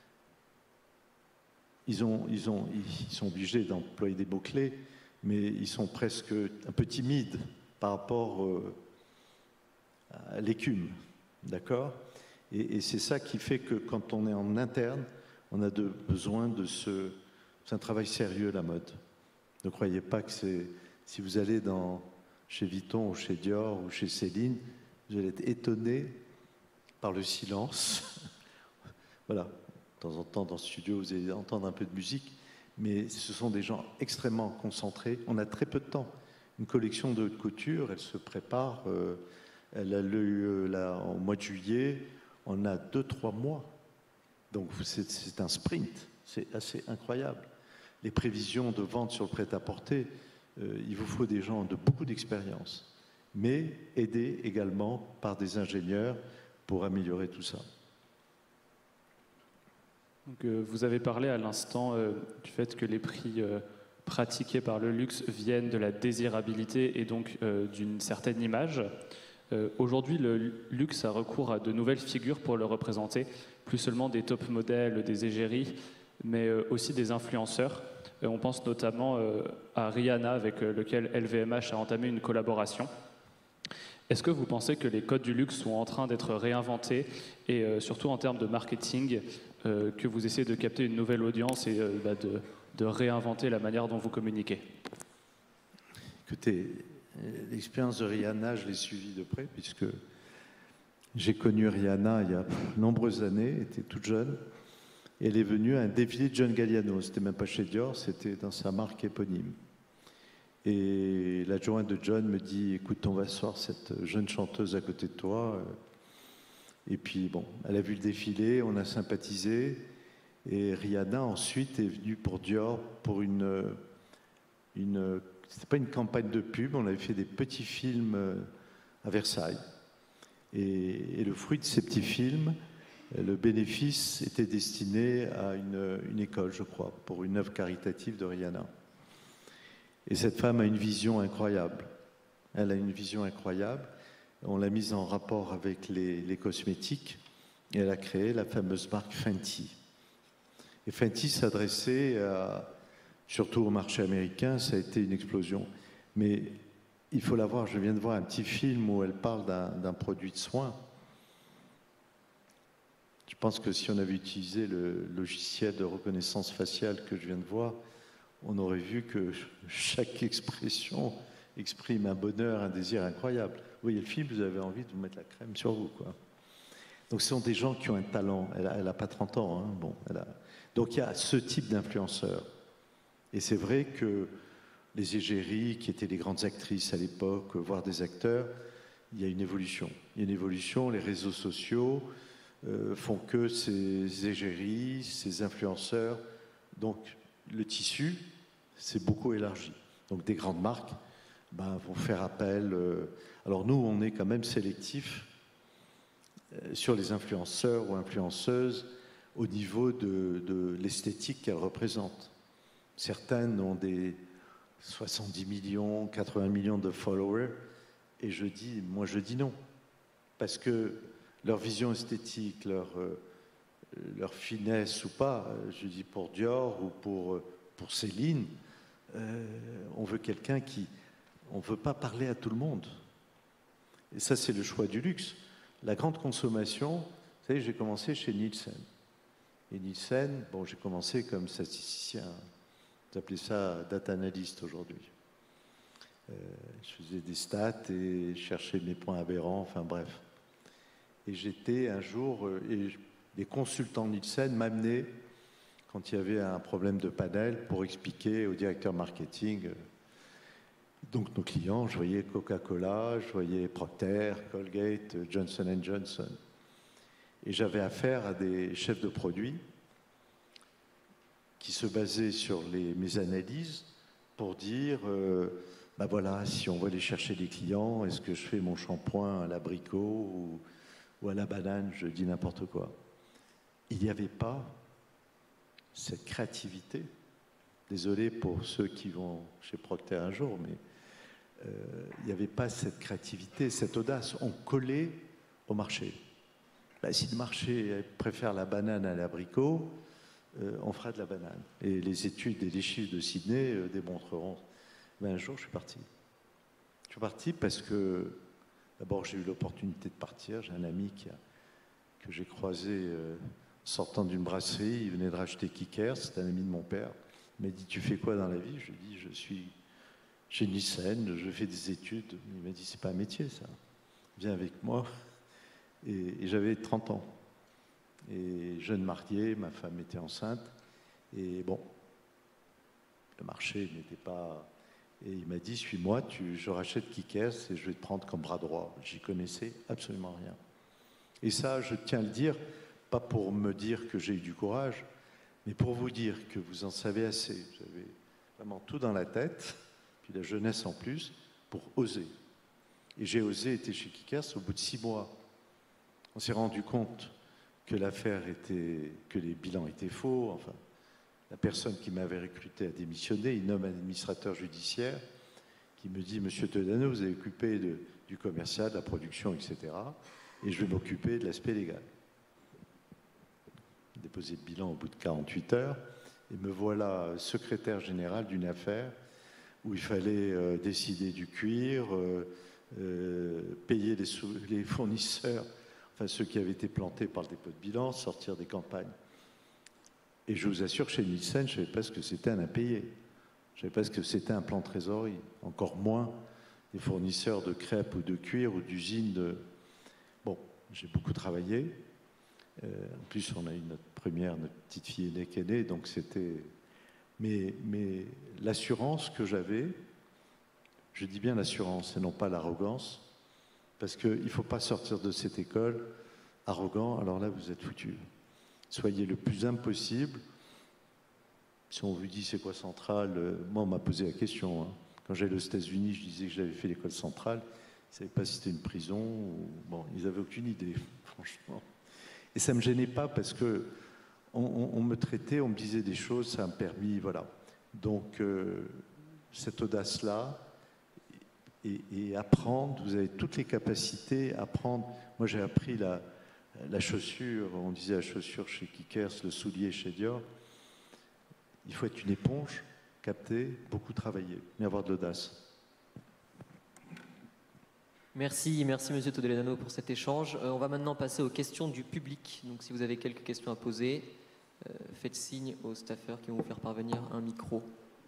ils sont obligés d'employer des mots-clés, mais ils sont presque un peu timides par rapport à l'écume, d'accord? Et c'est ça qui fait que quand on est en interne, on a besoin de c'est un travail sérieux, la mode. Ne croyez pas que c'est... Si vous allez chez Vuitton ou chez Dior ou chez Céline, vous allez être étonné par le silence. Voilà. De temps en temps, dans le studio, vous allez entendre un peu de musique, mais ce sont des gens extrêmement concentrés. On a très peu de temps. Une collection de haute couture, elle se prépare, elle a lieu là, en mois de juillet, on a 2-3 mois. Donc c'est un sprint, c'est assez incroyable. Les prévisions de vente sur le prêt-à-porter, il vous faut des gens de beaucoup d'expérience, mais aidés également par des ingénieurs pour améliorer tout ça. Donc, vous avez parlé à l'instant du fait que les prix pratiqués par le luxe viennent de la désirabilité et donc d'une certaine image. Aujourd'hui, le luxe a recours à de nouvelles figures pour le représenter, plus seulement des top modèles, des égéries, mais aussi des influenceurs. On pense notamment à Rihanna, avec lequel LVMH a entamé une collaboration. Est-ce que vous pensez que les codes du luxe sont en train d'être réinventés et surtout en termes de marketing, que vous essayez de capter une nouvelle audience et de réinventer la manière dont vous communiquez? Écoutez, l'expérience de Rihanna, je l'ai suivie de près puisque j'ai connu Rihanna il y a de nombreuses années, elle était toute jeune. Et elle est venue à un défilé de John Galliano. C'était même pas chez Dior, c'était dans sa marque éponyme. Et l'adjoint de John me dit, écoute, on va asseoir cette jeune chanteuse à côté de toi. Et puis, bon, elle a vu le défilé, on a sympathisé. Et Rihanna, ensuite, est venue pour Dior pour c'était pas une campagne de pub, on avait fait des petits films à Versailles. Et le fruit de ces petits films, le bénéfice était destiné à une école, je crois, pour une œuvre caritative de Rihanna. Et cette femme a une vision incroyable. Elle a une vision incroyable. On l'a mise en rapport avec les cosmétiques et elle a créé la fameuse marque Fenty. Et Fenty s'adressait surtout au marché américain, ça a été une explosion. Mais il faut la voir, je viens de voir un petit film où elle parle d'un produit de soin. Je pense que si on avait utilisé le logiciel de reconnaissance faciale que je viens de voir, on aurait vu que chaque expression exprime un bonheur, un désir incroyable. Vous voyez le film, vous avez envie de vous mettre la crème sur vous, quoi. Donc ce sont des gens qui ont un talent. Elle n'a pas 30 ans. Hein. Bon, donc il y a ce type d'influenceurs. Et c'est vrai que les égéries, qui étaient les grandes actrices à l'époque, voire des acteurs, il y a une évolution. Il y a une évolution, les réseaux sociaux font que ces égéries, ces influenceurs, donc le tissu s'est beaucoup élargi. Donc des grandes marques vont faire appel. Alors nous, on est quand même sélectif sur les influenceurs ou influenceuses au niveau de l'esthétique qu'elles représentent. Certaines ont des 70 millions, 80 millions de followers, et je dis non. Parce que leur vision esthétique, leur finesse ou pas, je dis pour Dior ou pour Céline, on veut quelqu'un on ne veut pas parler à tout le monde. Et ça, c'est le choix du luxe. La grande consommation, vous savez, j'ai commencé chez Nielsen. Et Nielsen, bon, j'ai commencé comme statisticien. Vous appelez ça data analyst aujourd'hui. Je faisais des stats et cherchais mes points aberrants, enfin bref. Et j'étais un jour, et des consultants Nielsen m'amenaient quand il y avait un problème de panel pour expliquer au directeur marketing. Donc nos clients, je voyais Coca-Cola, je voyais Procter, Colgate, Johnson & Johnson. Et j'avais affaire à des chefs de produits qui se basaient sur mes analyses pour dire, voilà, si on va aller chercher des clients, est-ce que je fais mon shampoing à l'abricot ou à la banane, je dis n'importe quoi. Il n'y avait pas cette créativité. Désolé pour ceux qui vont chez Procter un jour, mais il n'y avait pas cette créativité, cette audace. On collait au marché. Si le marché préfère la banane à l'abricot, on fera de la banane. Et les études et les chiffres de Sydney démontreront. Mais un jour, je suis parti. Je suis parti parce que, d'abord, j'ai eu l'opportunité de partir. J'ai un ami que j'ai croisé sortant d'une brasserie. Il venait de racheter Kicker, c'est un ami de mon père. Il m'a dit, tu fais quoi dans la vie? Je lui ai dit, je suis chez Nielsen, je fais des études. Il m'a dit, c'est pas un métier, ça. Viens avec moi. Et j'avais 30 ans. Et jeune marié, ma femme était enceinte. Et bon, le marché n'était pas... Et il m'a dit, suis-moi, je rachète Kickers et je vais te prendre comme bras droit. J'y connaissais absolument rien. Et ça, je tiens à le dire, pas pour me dire que j'ai eu du courage, mais pour vous dire que vous en savez assez. J'avais vraiment tout dans la tête, puis la jeunesse en plus, pour oser. Et j'ai osé, été chez Kickers au bout de 6 mois. On s'est rendu compte que que les bilans étaient faux. Enfin, la personne qui m'avait recruté a démissionné. Il nomme un administrateur judiciaire qui me dit, Monsieur Todano, vous avez occupé du commercial, de la production, etc. Et je vais m'occuper de l'aspect légal. J'ai déposé le bilan au bout de 48 heures. Et me voilà secrétaire général d'une affaire où il fallait décider du cuir, payer les fournisseurs, enfin ceux qui avaient été plantés par le dépôt de bilan, sortir des campagnes. Et je vous assure que chez Nielsen, je ne savais pas ce que c'était un impayé. Je ne savais pas ce que c'était un plan de trésorerie. Encore moins des fournisseurs de crêpes ou de cuir ou d'usines de... Bon, j'ai beaucoup travaillé. En plus, on a eu notre petite fille aînée qui est née, donc c'était... Mais l'assurance que j'avais, je dis bien l'assurance et non pas l'arrogance, parce qu'il ne faut pas sortir de cette école arrogant, alors là, vous êtes foutus. Soyez le plus humble possible. Si on vous dit c'est quoi Centrale, moi on m'a posé la question. Hein. Quand j'allais aux États-Unis, je disais que j'avais fait l'école Centrale. Ils ne savaient pas si c'était une prison. Bon, ils n'avaient aucune idée, franchement. Et ça ne me gênait pas parce que on me traitait, on me disait des choses, ça m'a permis, voilà. Donc, cette audace-là, et apprendre, vous avez toutes les capacités à apprendre. Moi, j'ai appris la chaussure, on disait la chaussure chez Kickers, le soulier chez Dior. Il faut être une éponge, capter, beaucoup travailler, mais avoir de l'audace. Merci Monsieur Todeledano pour cet échange. On va maintenant passer aux questions du public. Donc si vous avez quelques questions à poser, faites signe aux staffeurs qui vont vous faire parvenir un micro.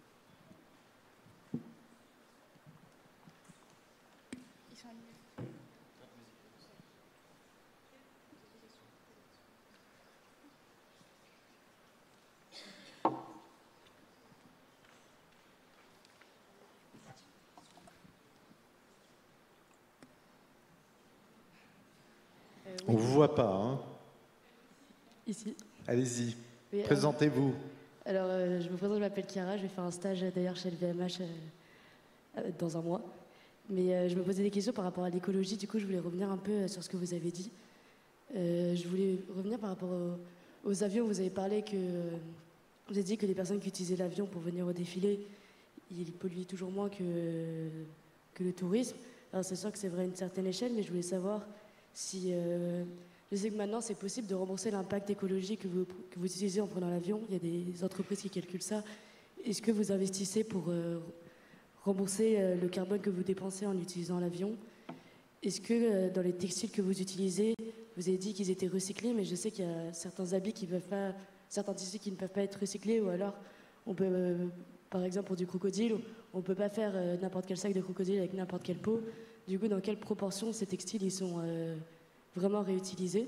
On ne vous voit pas, hein? Ici. Allez-y, Oui, présentez-vous. Alors, je me présente, je m'appelle Chiara, je vais faire un stage d'ailleurs chez le VMH dans un mois. Mais je me posais des questions par rapport à l'écologie, du coup je voulais revenir un peu sur ce que vous avez dit. Je voulais revenir par rapport aux avions, vous avez parlé que... vous avez dit que les personnes qui utilisaient l'avion pour venir au défilé, ils polluaient toujours moins que le tourisme. Alors c'est sûr que c'est vrai à une certaine échelle, mais je voulais savoir si... je sais que maintenant c'est possible de rembourser l'impact écologique que vous utilisez en prenant l'avion. Il y a des entreprises qui calculent ça. Est-ce que vous investissez pour rembourser le carbone que vous dépensez en utilisant l'avion? Est-ce que dans les textiles que vous utilisez, vous avez dit qu'ils étaient recyclés, mais je sais qu'il y a certains habits qui peuvent pas, certains tissus qui ne peuvent pas être recyclés, ou alors on peut, par exemple pour du crocodile, on ne peut pas faire n'importe quel sac de crocodile avec n'importe quelle peau. Du coup, dans quelle proportion ces textiles ils sont vraiment réutilisés?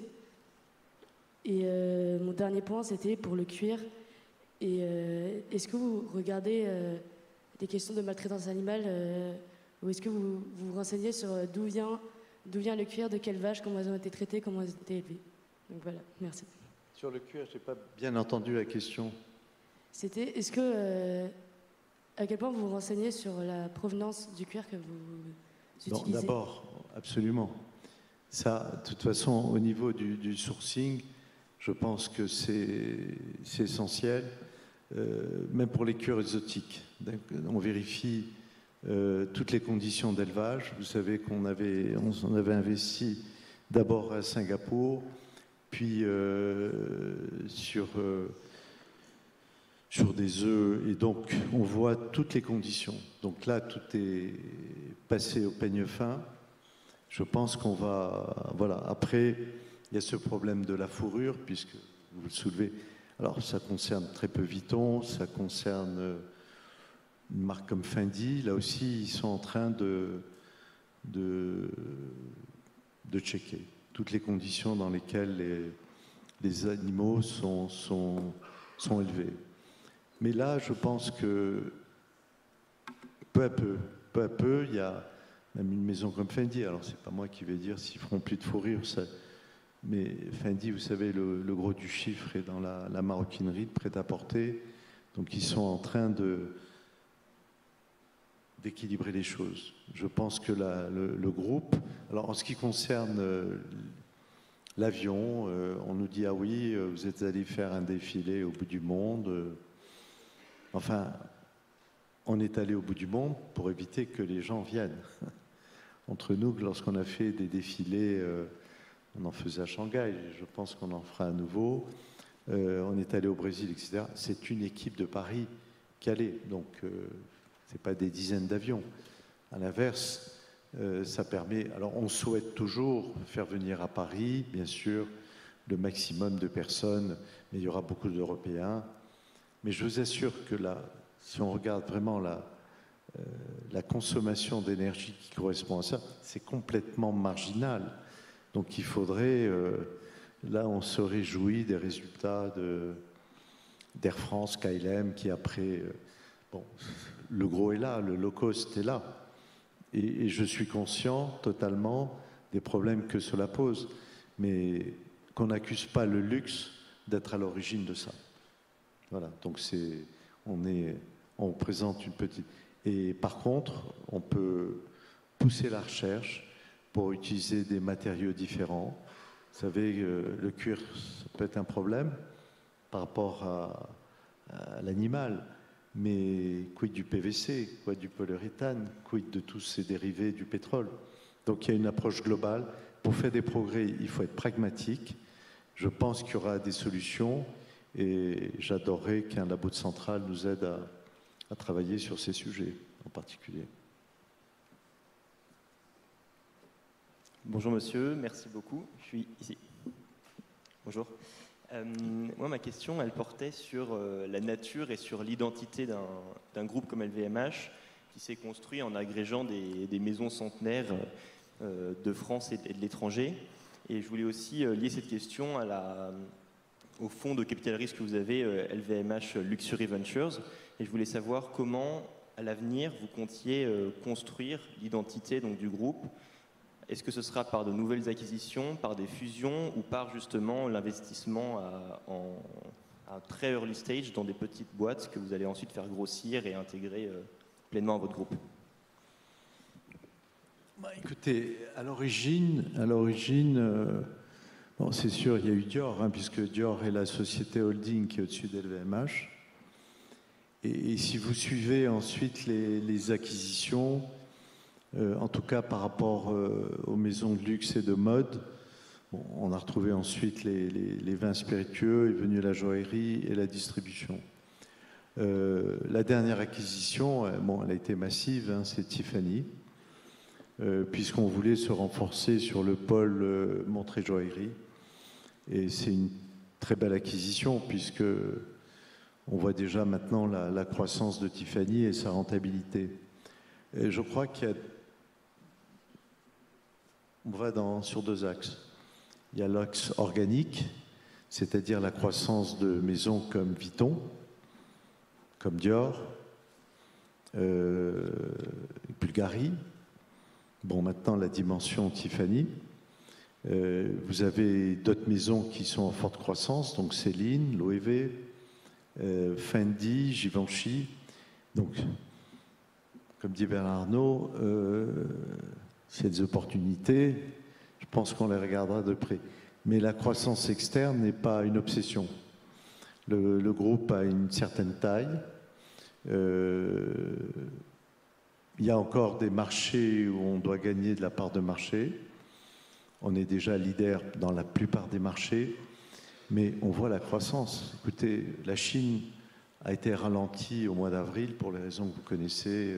Et mon dernier point, c'était pour le cuir. Et est-ce que vous regardez des questions de maltraitance animale ou est-ce que vous vous renseignez sur d'où vient le cuir, de quelles vaches, comment elles ont été traitées, comment elles ont été élevées? Donc voilà, merci. Sur le cuir, je n'ai pas bien entendu la question. C'était, est-ce que, à quel point vous vous renseignez sur la provenance du cuir que vous utilisez? D'abord, absolument. Ça, de toute façon, au niveau du sourcing, je pense que c'est essentiel, même pour les cuirs exotiques. Donc, on vérifie toutes les conditions d'élevage. Vous savez qu'on avait investi d'abord à Singapour, puis sur des œufs, et donc on voit toutes les conditions. Donc là, tout est passé au peigne fin. Je pense qu'on va... Voilà. Après, il y a ce problème de la fourrure, puisque vous le soulevez. Alors, ça concerne très peu Vuitton, ça concerne une marque comme Fendi. Là aussi, ils sont en train de checker toutes les conditions dans lesquelles les animaux sont élevés. Mais là, je pense que peu à peu, il y a même une maison comme Fendi. Alors, c'est pas moi qui vais dire s'ils feront plus de fourrure, ça. Mais Fendi, vous savez, le gros du chiffre est dans la maroquinerie de prêt-à-porter. Donc, ils sont en train d'équilibrer les choses. Je pense que le groupe... Alors, en ce qui concerne l'avion, on nous dit « Ah oui, vous êtes allé faire un défilé au bout du monde. » Enfin, on est allé au bout du monde pour éviter que les gens viennent. Entre nous, lorsqu'on a fait des défilés, on en faisait à Shanghai, je pense qu'on en fera à nouveau. On est allé au Brésil, etc. C'est une équipe de Paris qui allait, donc c'est pas des dizaines d'avions. À l'inverse, ça permet... Alors, on souhaite toujours faire venir à Paris, bien sûr, le maximum de personnes, mais il y aura beaucoup d'Européens. Mais je vous assure que là, si on regarde vraiment la consommation d'énergie qui correspond à ça, c'est complètement marginal. Donc il faudrait... là, on se réjouit des résultats d'Air France, KLM, qui après... bon, le gros est là, le low cost est là. Et je suis conscient totalement des problèmes que cela pose, mais qu'on n'accuse pas le luxe d'être à l'origine de ça. Voilà, donc on présente une petite... Et par contre, on peut pousser la recherche pour utiliser des matériaux différents. Vous savez, le cuir, ça peut être un problème par rapport à l'animal. Mais quid du PVC, quid du polyuréthane, quid de tous ces dérivés du pétrole? Donc il y a une approche globale. Pour faire des progrès, il faut être pragmatique. Je pense qu'il y aura des solutions et j'adorerais qu'un labo de centrale nous aide à travailler sur ces sujets en particulier. Bonjour monsieur, merci beaucoup. Je suis ici. Bonjour. Moi, ma question, elle portait sur la nature et sur l'identité d'un groupe comme LVMH qui s'est construit en agrégeant des maisons centenaires de France et de l'étranger. Et je voulais aussi lier cette question au fonds de capital risque que vous avez, LVMH Luxury Ventures. Et je voulais savoir comment, à l'avenir, vous comptiez construire l'identité du groupe. Est-ce que ce sera par de nouvelles acquisitions, par des fusions ou par justement l'investissement à très early stage dans des petites boîtes que vous allez ensuite faire grossir et intégrer pleinement à votre groupe? Écoutez, à l'origine, bon, c'est sûr, il y a eu Dior, puisque Dior est la société holding qui est au-dessus d'LVMH. Et si vous suivez ensuite les acquisitions, en tout cas par rapport aux maisons de luxe et de mode, bon, on a retrouvé ensuite les vins spiritueux, est venue la joaillerie et la distribution. La dernière acquisition, bon, elle a été massive, c'est Tiffany, puisqu'on voulait se renforcer sur le pôle montrée joaillerie. Et c'est une très belle acquisition, puisque on voit déjà maintenant la croissance de Tiffany et sa rentabilité. Et je crois on va sur deux axes. Il y a l'axe organique, c'est-à-dire la croissance de maisons comme Vuitton, comme Dior, Bulgari. Bon, maintenant la dimension Tiffany. Vous avez d'autres maisons qui sont en forte croissance, donc Céline, Loewe, Fendi, Givenchy. Donc, comme dit Bernard Arnault, s'il y a des opportunités, je pense qu'on les regardera de près. Mais la croissance externe n'est pas une obsession. Le groupe a une certaine taille. Il y a encore des marchés où on doit gagner de la part de marché. On est déjà leader dans la plupart des marchés, mais on voit la croissance. Écoutez, la Chine a été ralentie au mois d'avril pour les raisons que vous connaissez,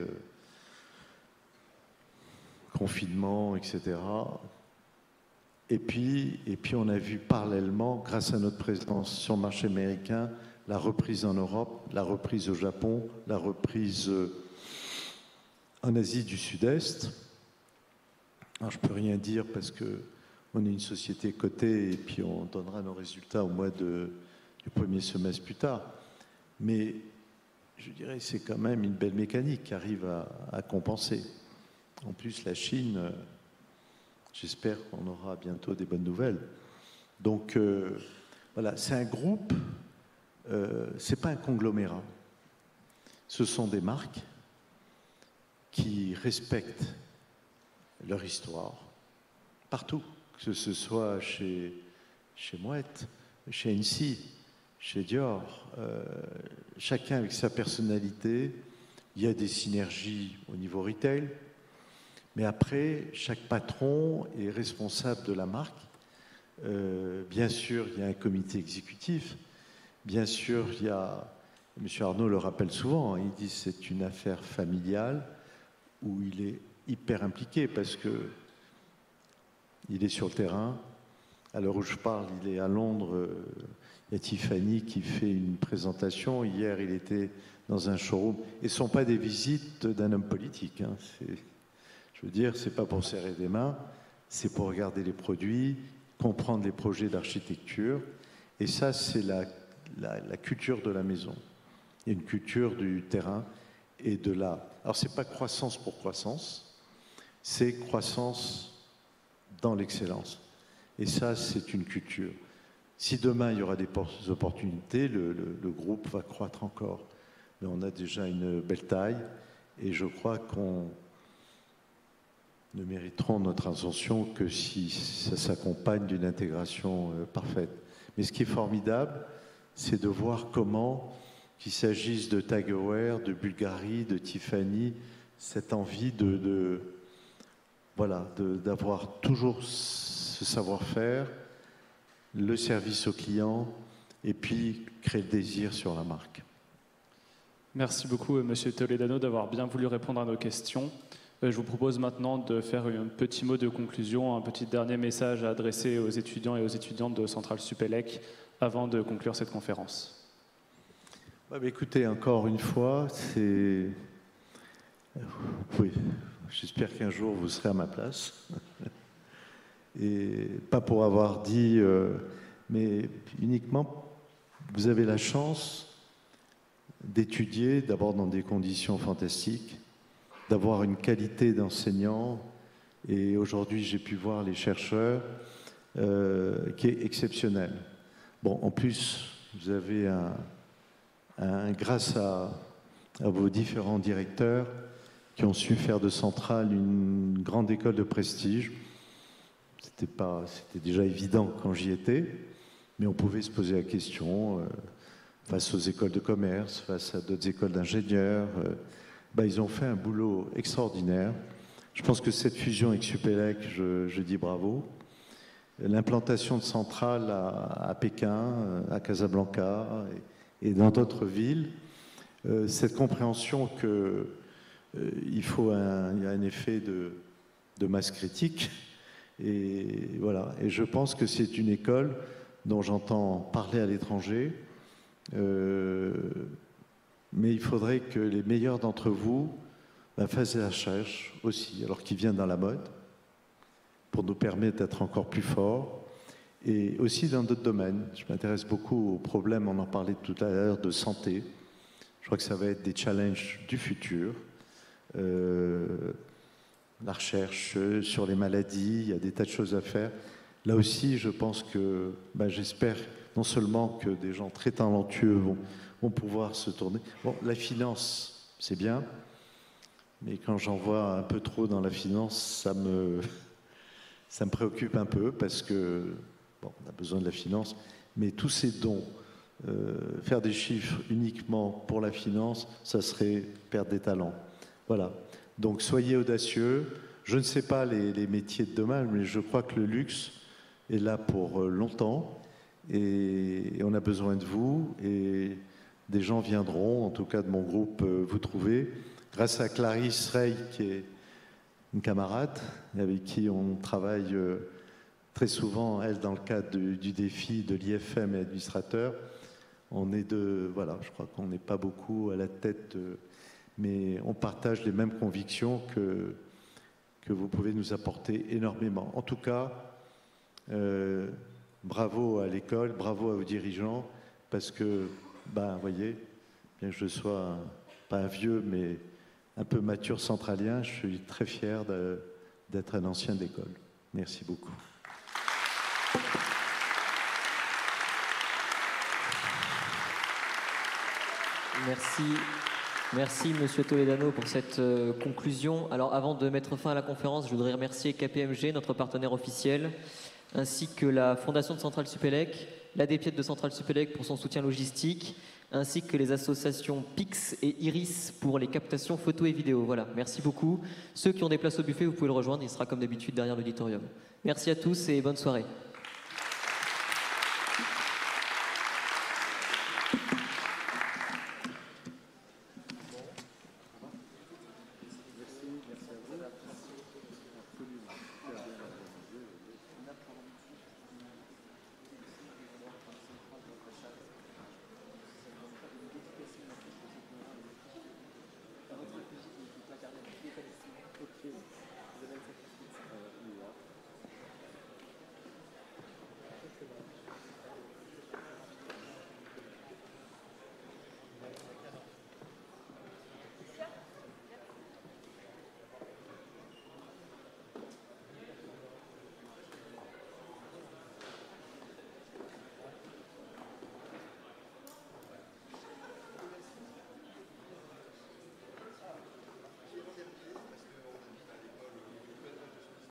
confinement, etc. Et puis on a vu parallèlement, grâce à notre présence sur le marché américain, la reprise en Europe, la reprise au Japon, la reprise en Asie du Sud-Est. Alors je ne peux rien dire parce qu'on est une société cotée et puis on donnera nos résultats au mois du premier semestre plus tard. Mais je dirais que c'est quand même une belle mécanique qui arrive à compenser. En plus, la Chine, j'espère qu'on aura bientôt des bonnes nouvelles. Donc voilà, c'est un groupe, c'est pas un conglomérat. Ce sont des marques qui respectent leur histoire partout, que ce soit chez Moët, chez NC, chez Dior, chacun avec sa personnalité. Il y a des synergies au niveau retail, mais après, chaque patron est responsable de la marque. Bien sûr, il y a un comité exécutif. Bien sûr, il y a, M. Arnault le rappelle souvent, il dit que c'est une affaire familiale où il est hyper impliqué parce que il est sur le terrain. À l'heure où je parle, il est à Londres. Il y a Tiffany qui fait une présentation. Hier, il était dans un showroom. Et ce ne sont pas des visites d'un homme politique. Je veux dire, ce n'est pas pour serrer des mains, c'est pour regarder les produits, comprendre les projets d'architecture. Et ça, c'est la culture de la maison. Il y a une culture du terrain et de là. Alors, ce n'est pas croissance pour croissance, c'est croissance dans l'excellence. Et ça, c'est une culture. Si demain, il y aura des opportunités, le groupe va croître encore. Mais on a déjà une belle taille et je crois qu'on ne mériteront notre attention que si ça s'accompagne d'une intégration parfaite. Mais ce qui est formidable, c'est de voir comment, qu'il s'agisse de Tiger Ware, de Bulgari, de Tiffany, cette envie d'avoir toujours ce savoir-faire, le service au client, et puis créer le désir sur la marque. Merci beaucoup, Monsieur Toledano, d'avoir bien voulu répondre à nos questions. Je vous propose maintenant de faire un petit mot de conclusion, un petit dernier message à adresser aux étudiants et aux étudiantes de Centrale Supélec avant de conclure cette conférence. Écoutez, encore une fois, oui, j'espère qu'un jour vous serez à ma place. Et pas pour avoir dit, mais uniquement, vous avez la chance d'étudier d'abord dans des conditions fantastiques, d'avoir une qualité d'enseignant, et aujourd'hui j'ai pu voir les chercheurs, qui est exceptionnelle. Bon, en plus, vous avez grâce à vos différents directeurs qui ont su faire de Centrale une grande école de prestige. C'était déjà évident quand j'y étais, mais on pouvait se poser la question face aux écoles de commerce, face à d'autres écoles d'ingénieurs. Ils ont fait un boulot extraordinaire. Je pense que cette fusion avec Supélec, je dis bravo. L'implantation de Centrale à Pékin, à Casablanca et dans d'autres villes, cette compréhension qu'il faut il y a un effet de masse critique. Et voilà. Et je pense que c'est une école dont j'entends parler à l'étranger. Mais il faudrait que les meilleurs d'entre vous fassent la recherche aussi, alors qu'ils viennent dans la mode, pour nous permettre d'être encore plus forts, et aussi dans d'autres domaines. Je m'intéresse beaucoup aux problèmes, on en parlait tout à l'heure, de santé. Je crois que ça va être des challenges du futur. La recherche sur les maladies, il y a des tas de choses à faire. Là aussi, je pense que, j'espère non seulement que des gens très talentueux vont pouvoir se tourner. Bon, la finance, c'est bien, mais quand j'en vois un peu trop dans la finance, ça me préoccupe un peu parce que, bon, on a besoin de la finance, mais tous ces dons, faire des chiffres uniquement pour la finance, ça serait perdre des talents. Voilà. Donc soyez audacieux. Je ne sais pas les métiers de demain, mais je crois que le luxe est là pour longtemps et on a besoin de vous et des gens viendront, en tout cas de mon groupe, vous trouver. Grâce à Clarisse Rey, qui est une camarade avec qui on travaille très souvent, elle, dans le cadre du défi de l'IFM et administrateur. On est voilà, je crois qu'on n'est pas beaucoup à la tête, mais on partage les mêmes convictions que vous pouvez nous apporter énormément. En tout cas, bravo à l'école, bravo à vos dirigeants, parce que, vous voyez, bien que je sois pas un vieux, mais un peu mature centralien, je suis très fier d'être un ancien d'école. Merci beaucoup. Merci Monsieur Toledano pour cette conclusion. Alors avant de mettre fin à la conférence, je voudrais remercier KPMG, notre partenaire officiel, ainsi que la Fondation de Centrale Supélec, l'ADPIET de Centrale Supélec pour son soutien logistique, ainsi que les associations PIX et Iris pour les captations photos et vidéos. Voilà, merci beaucoup. Ceux qui ont des places au buffet, vous pouvez le rejoindre, il sera comme d'habitude derrière l'auditorium. Merci à tous et bonne soirée.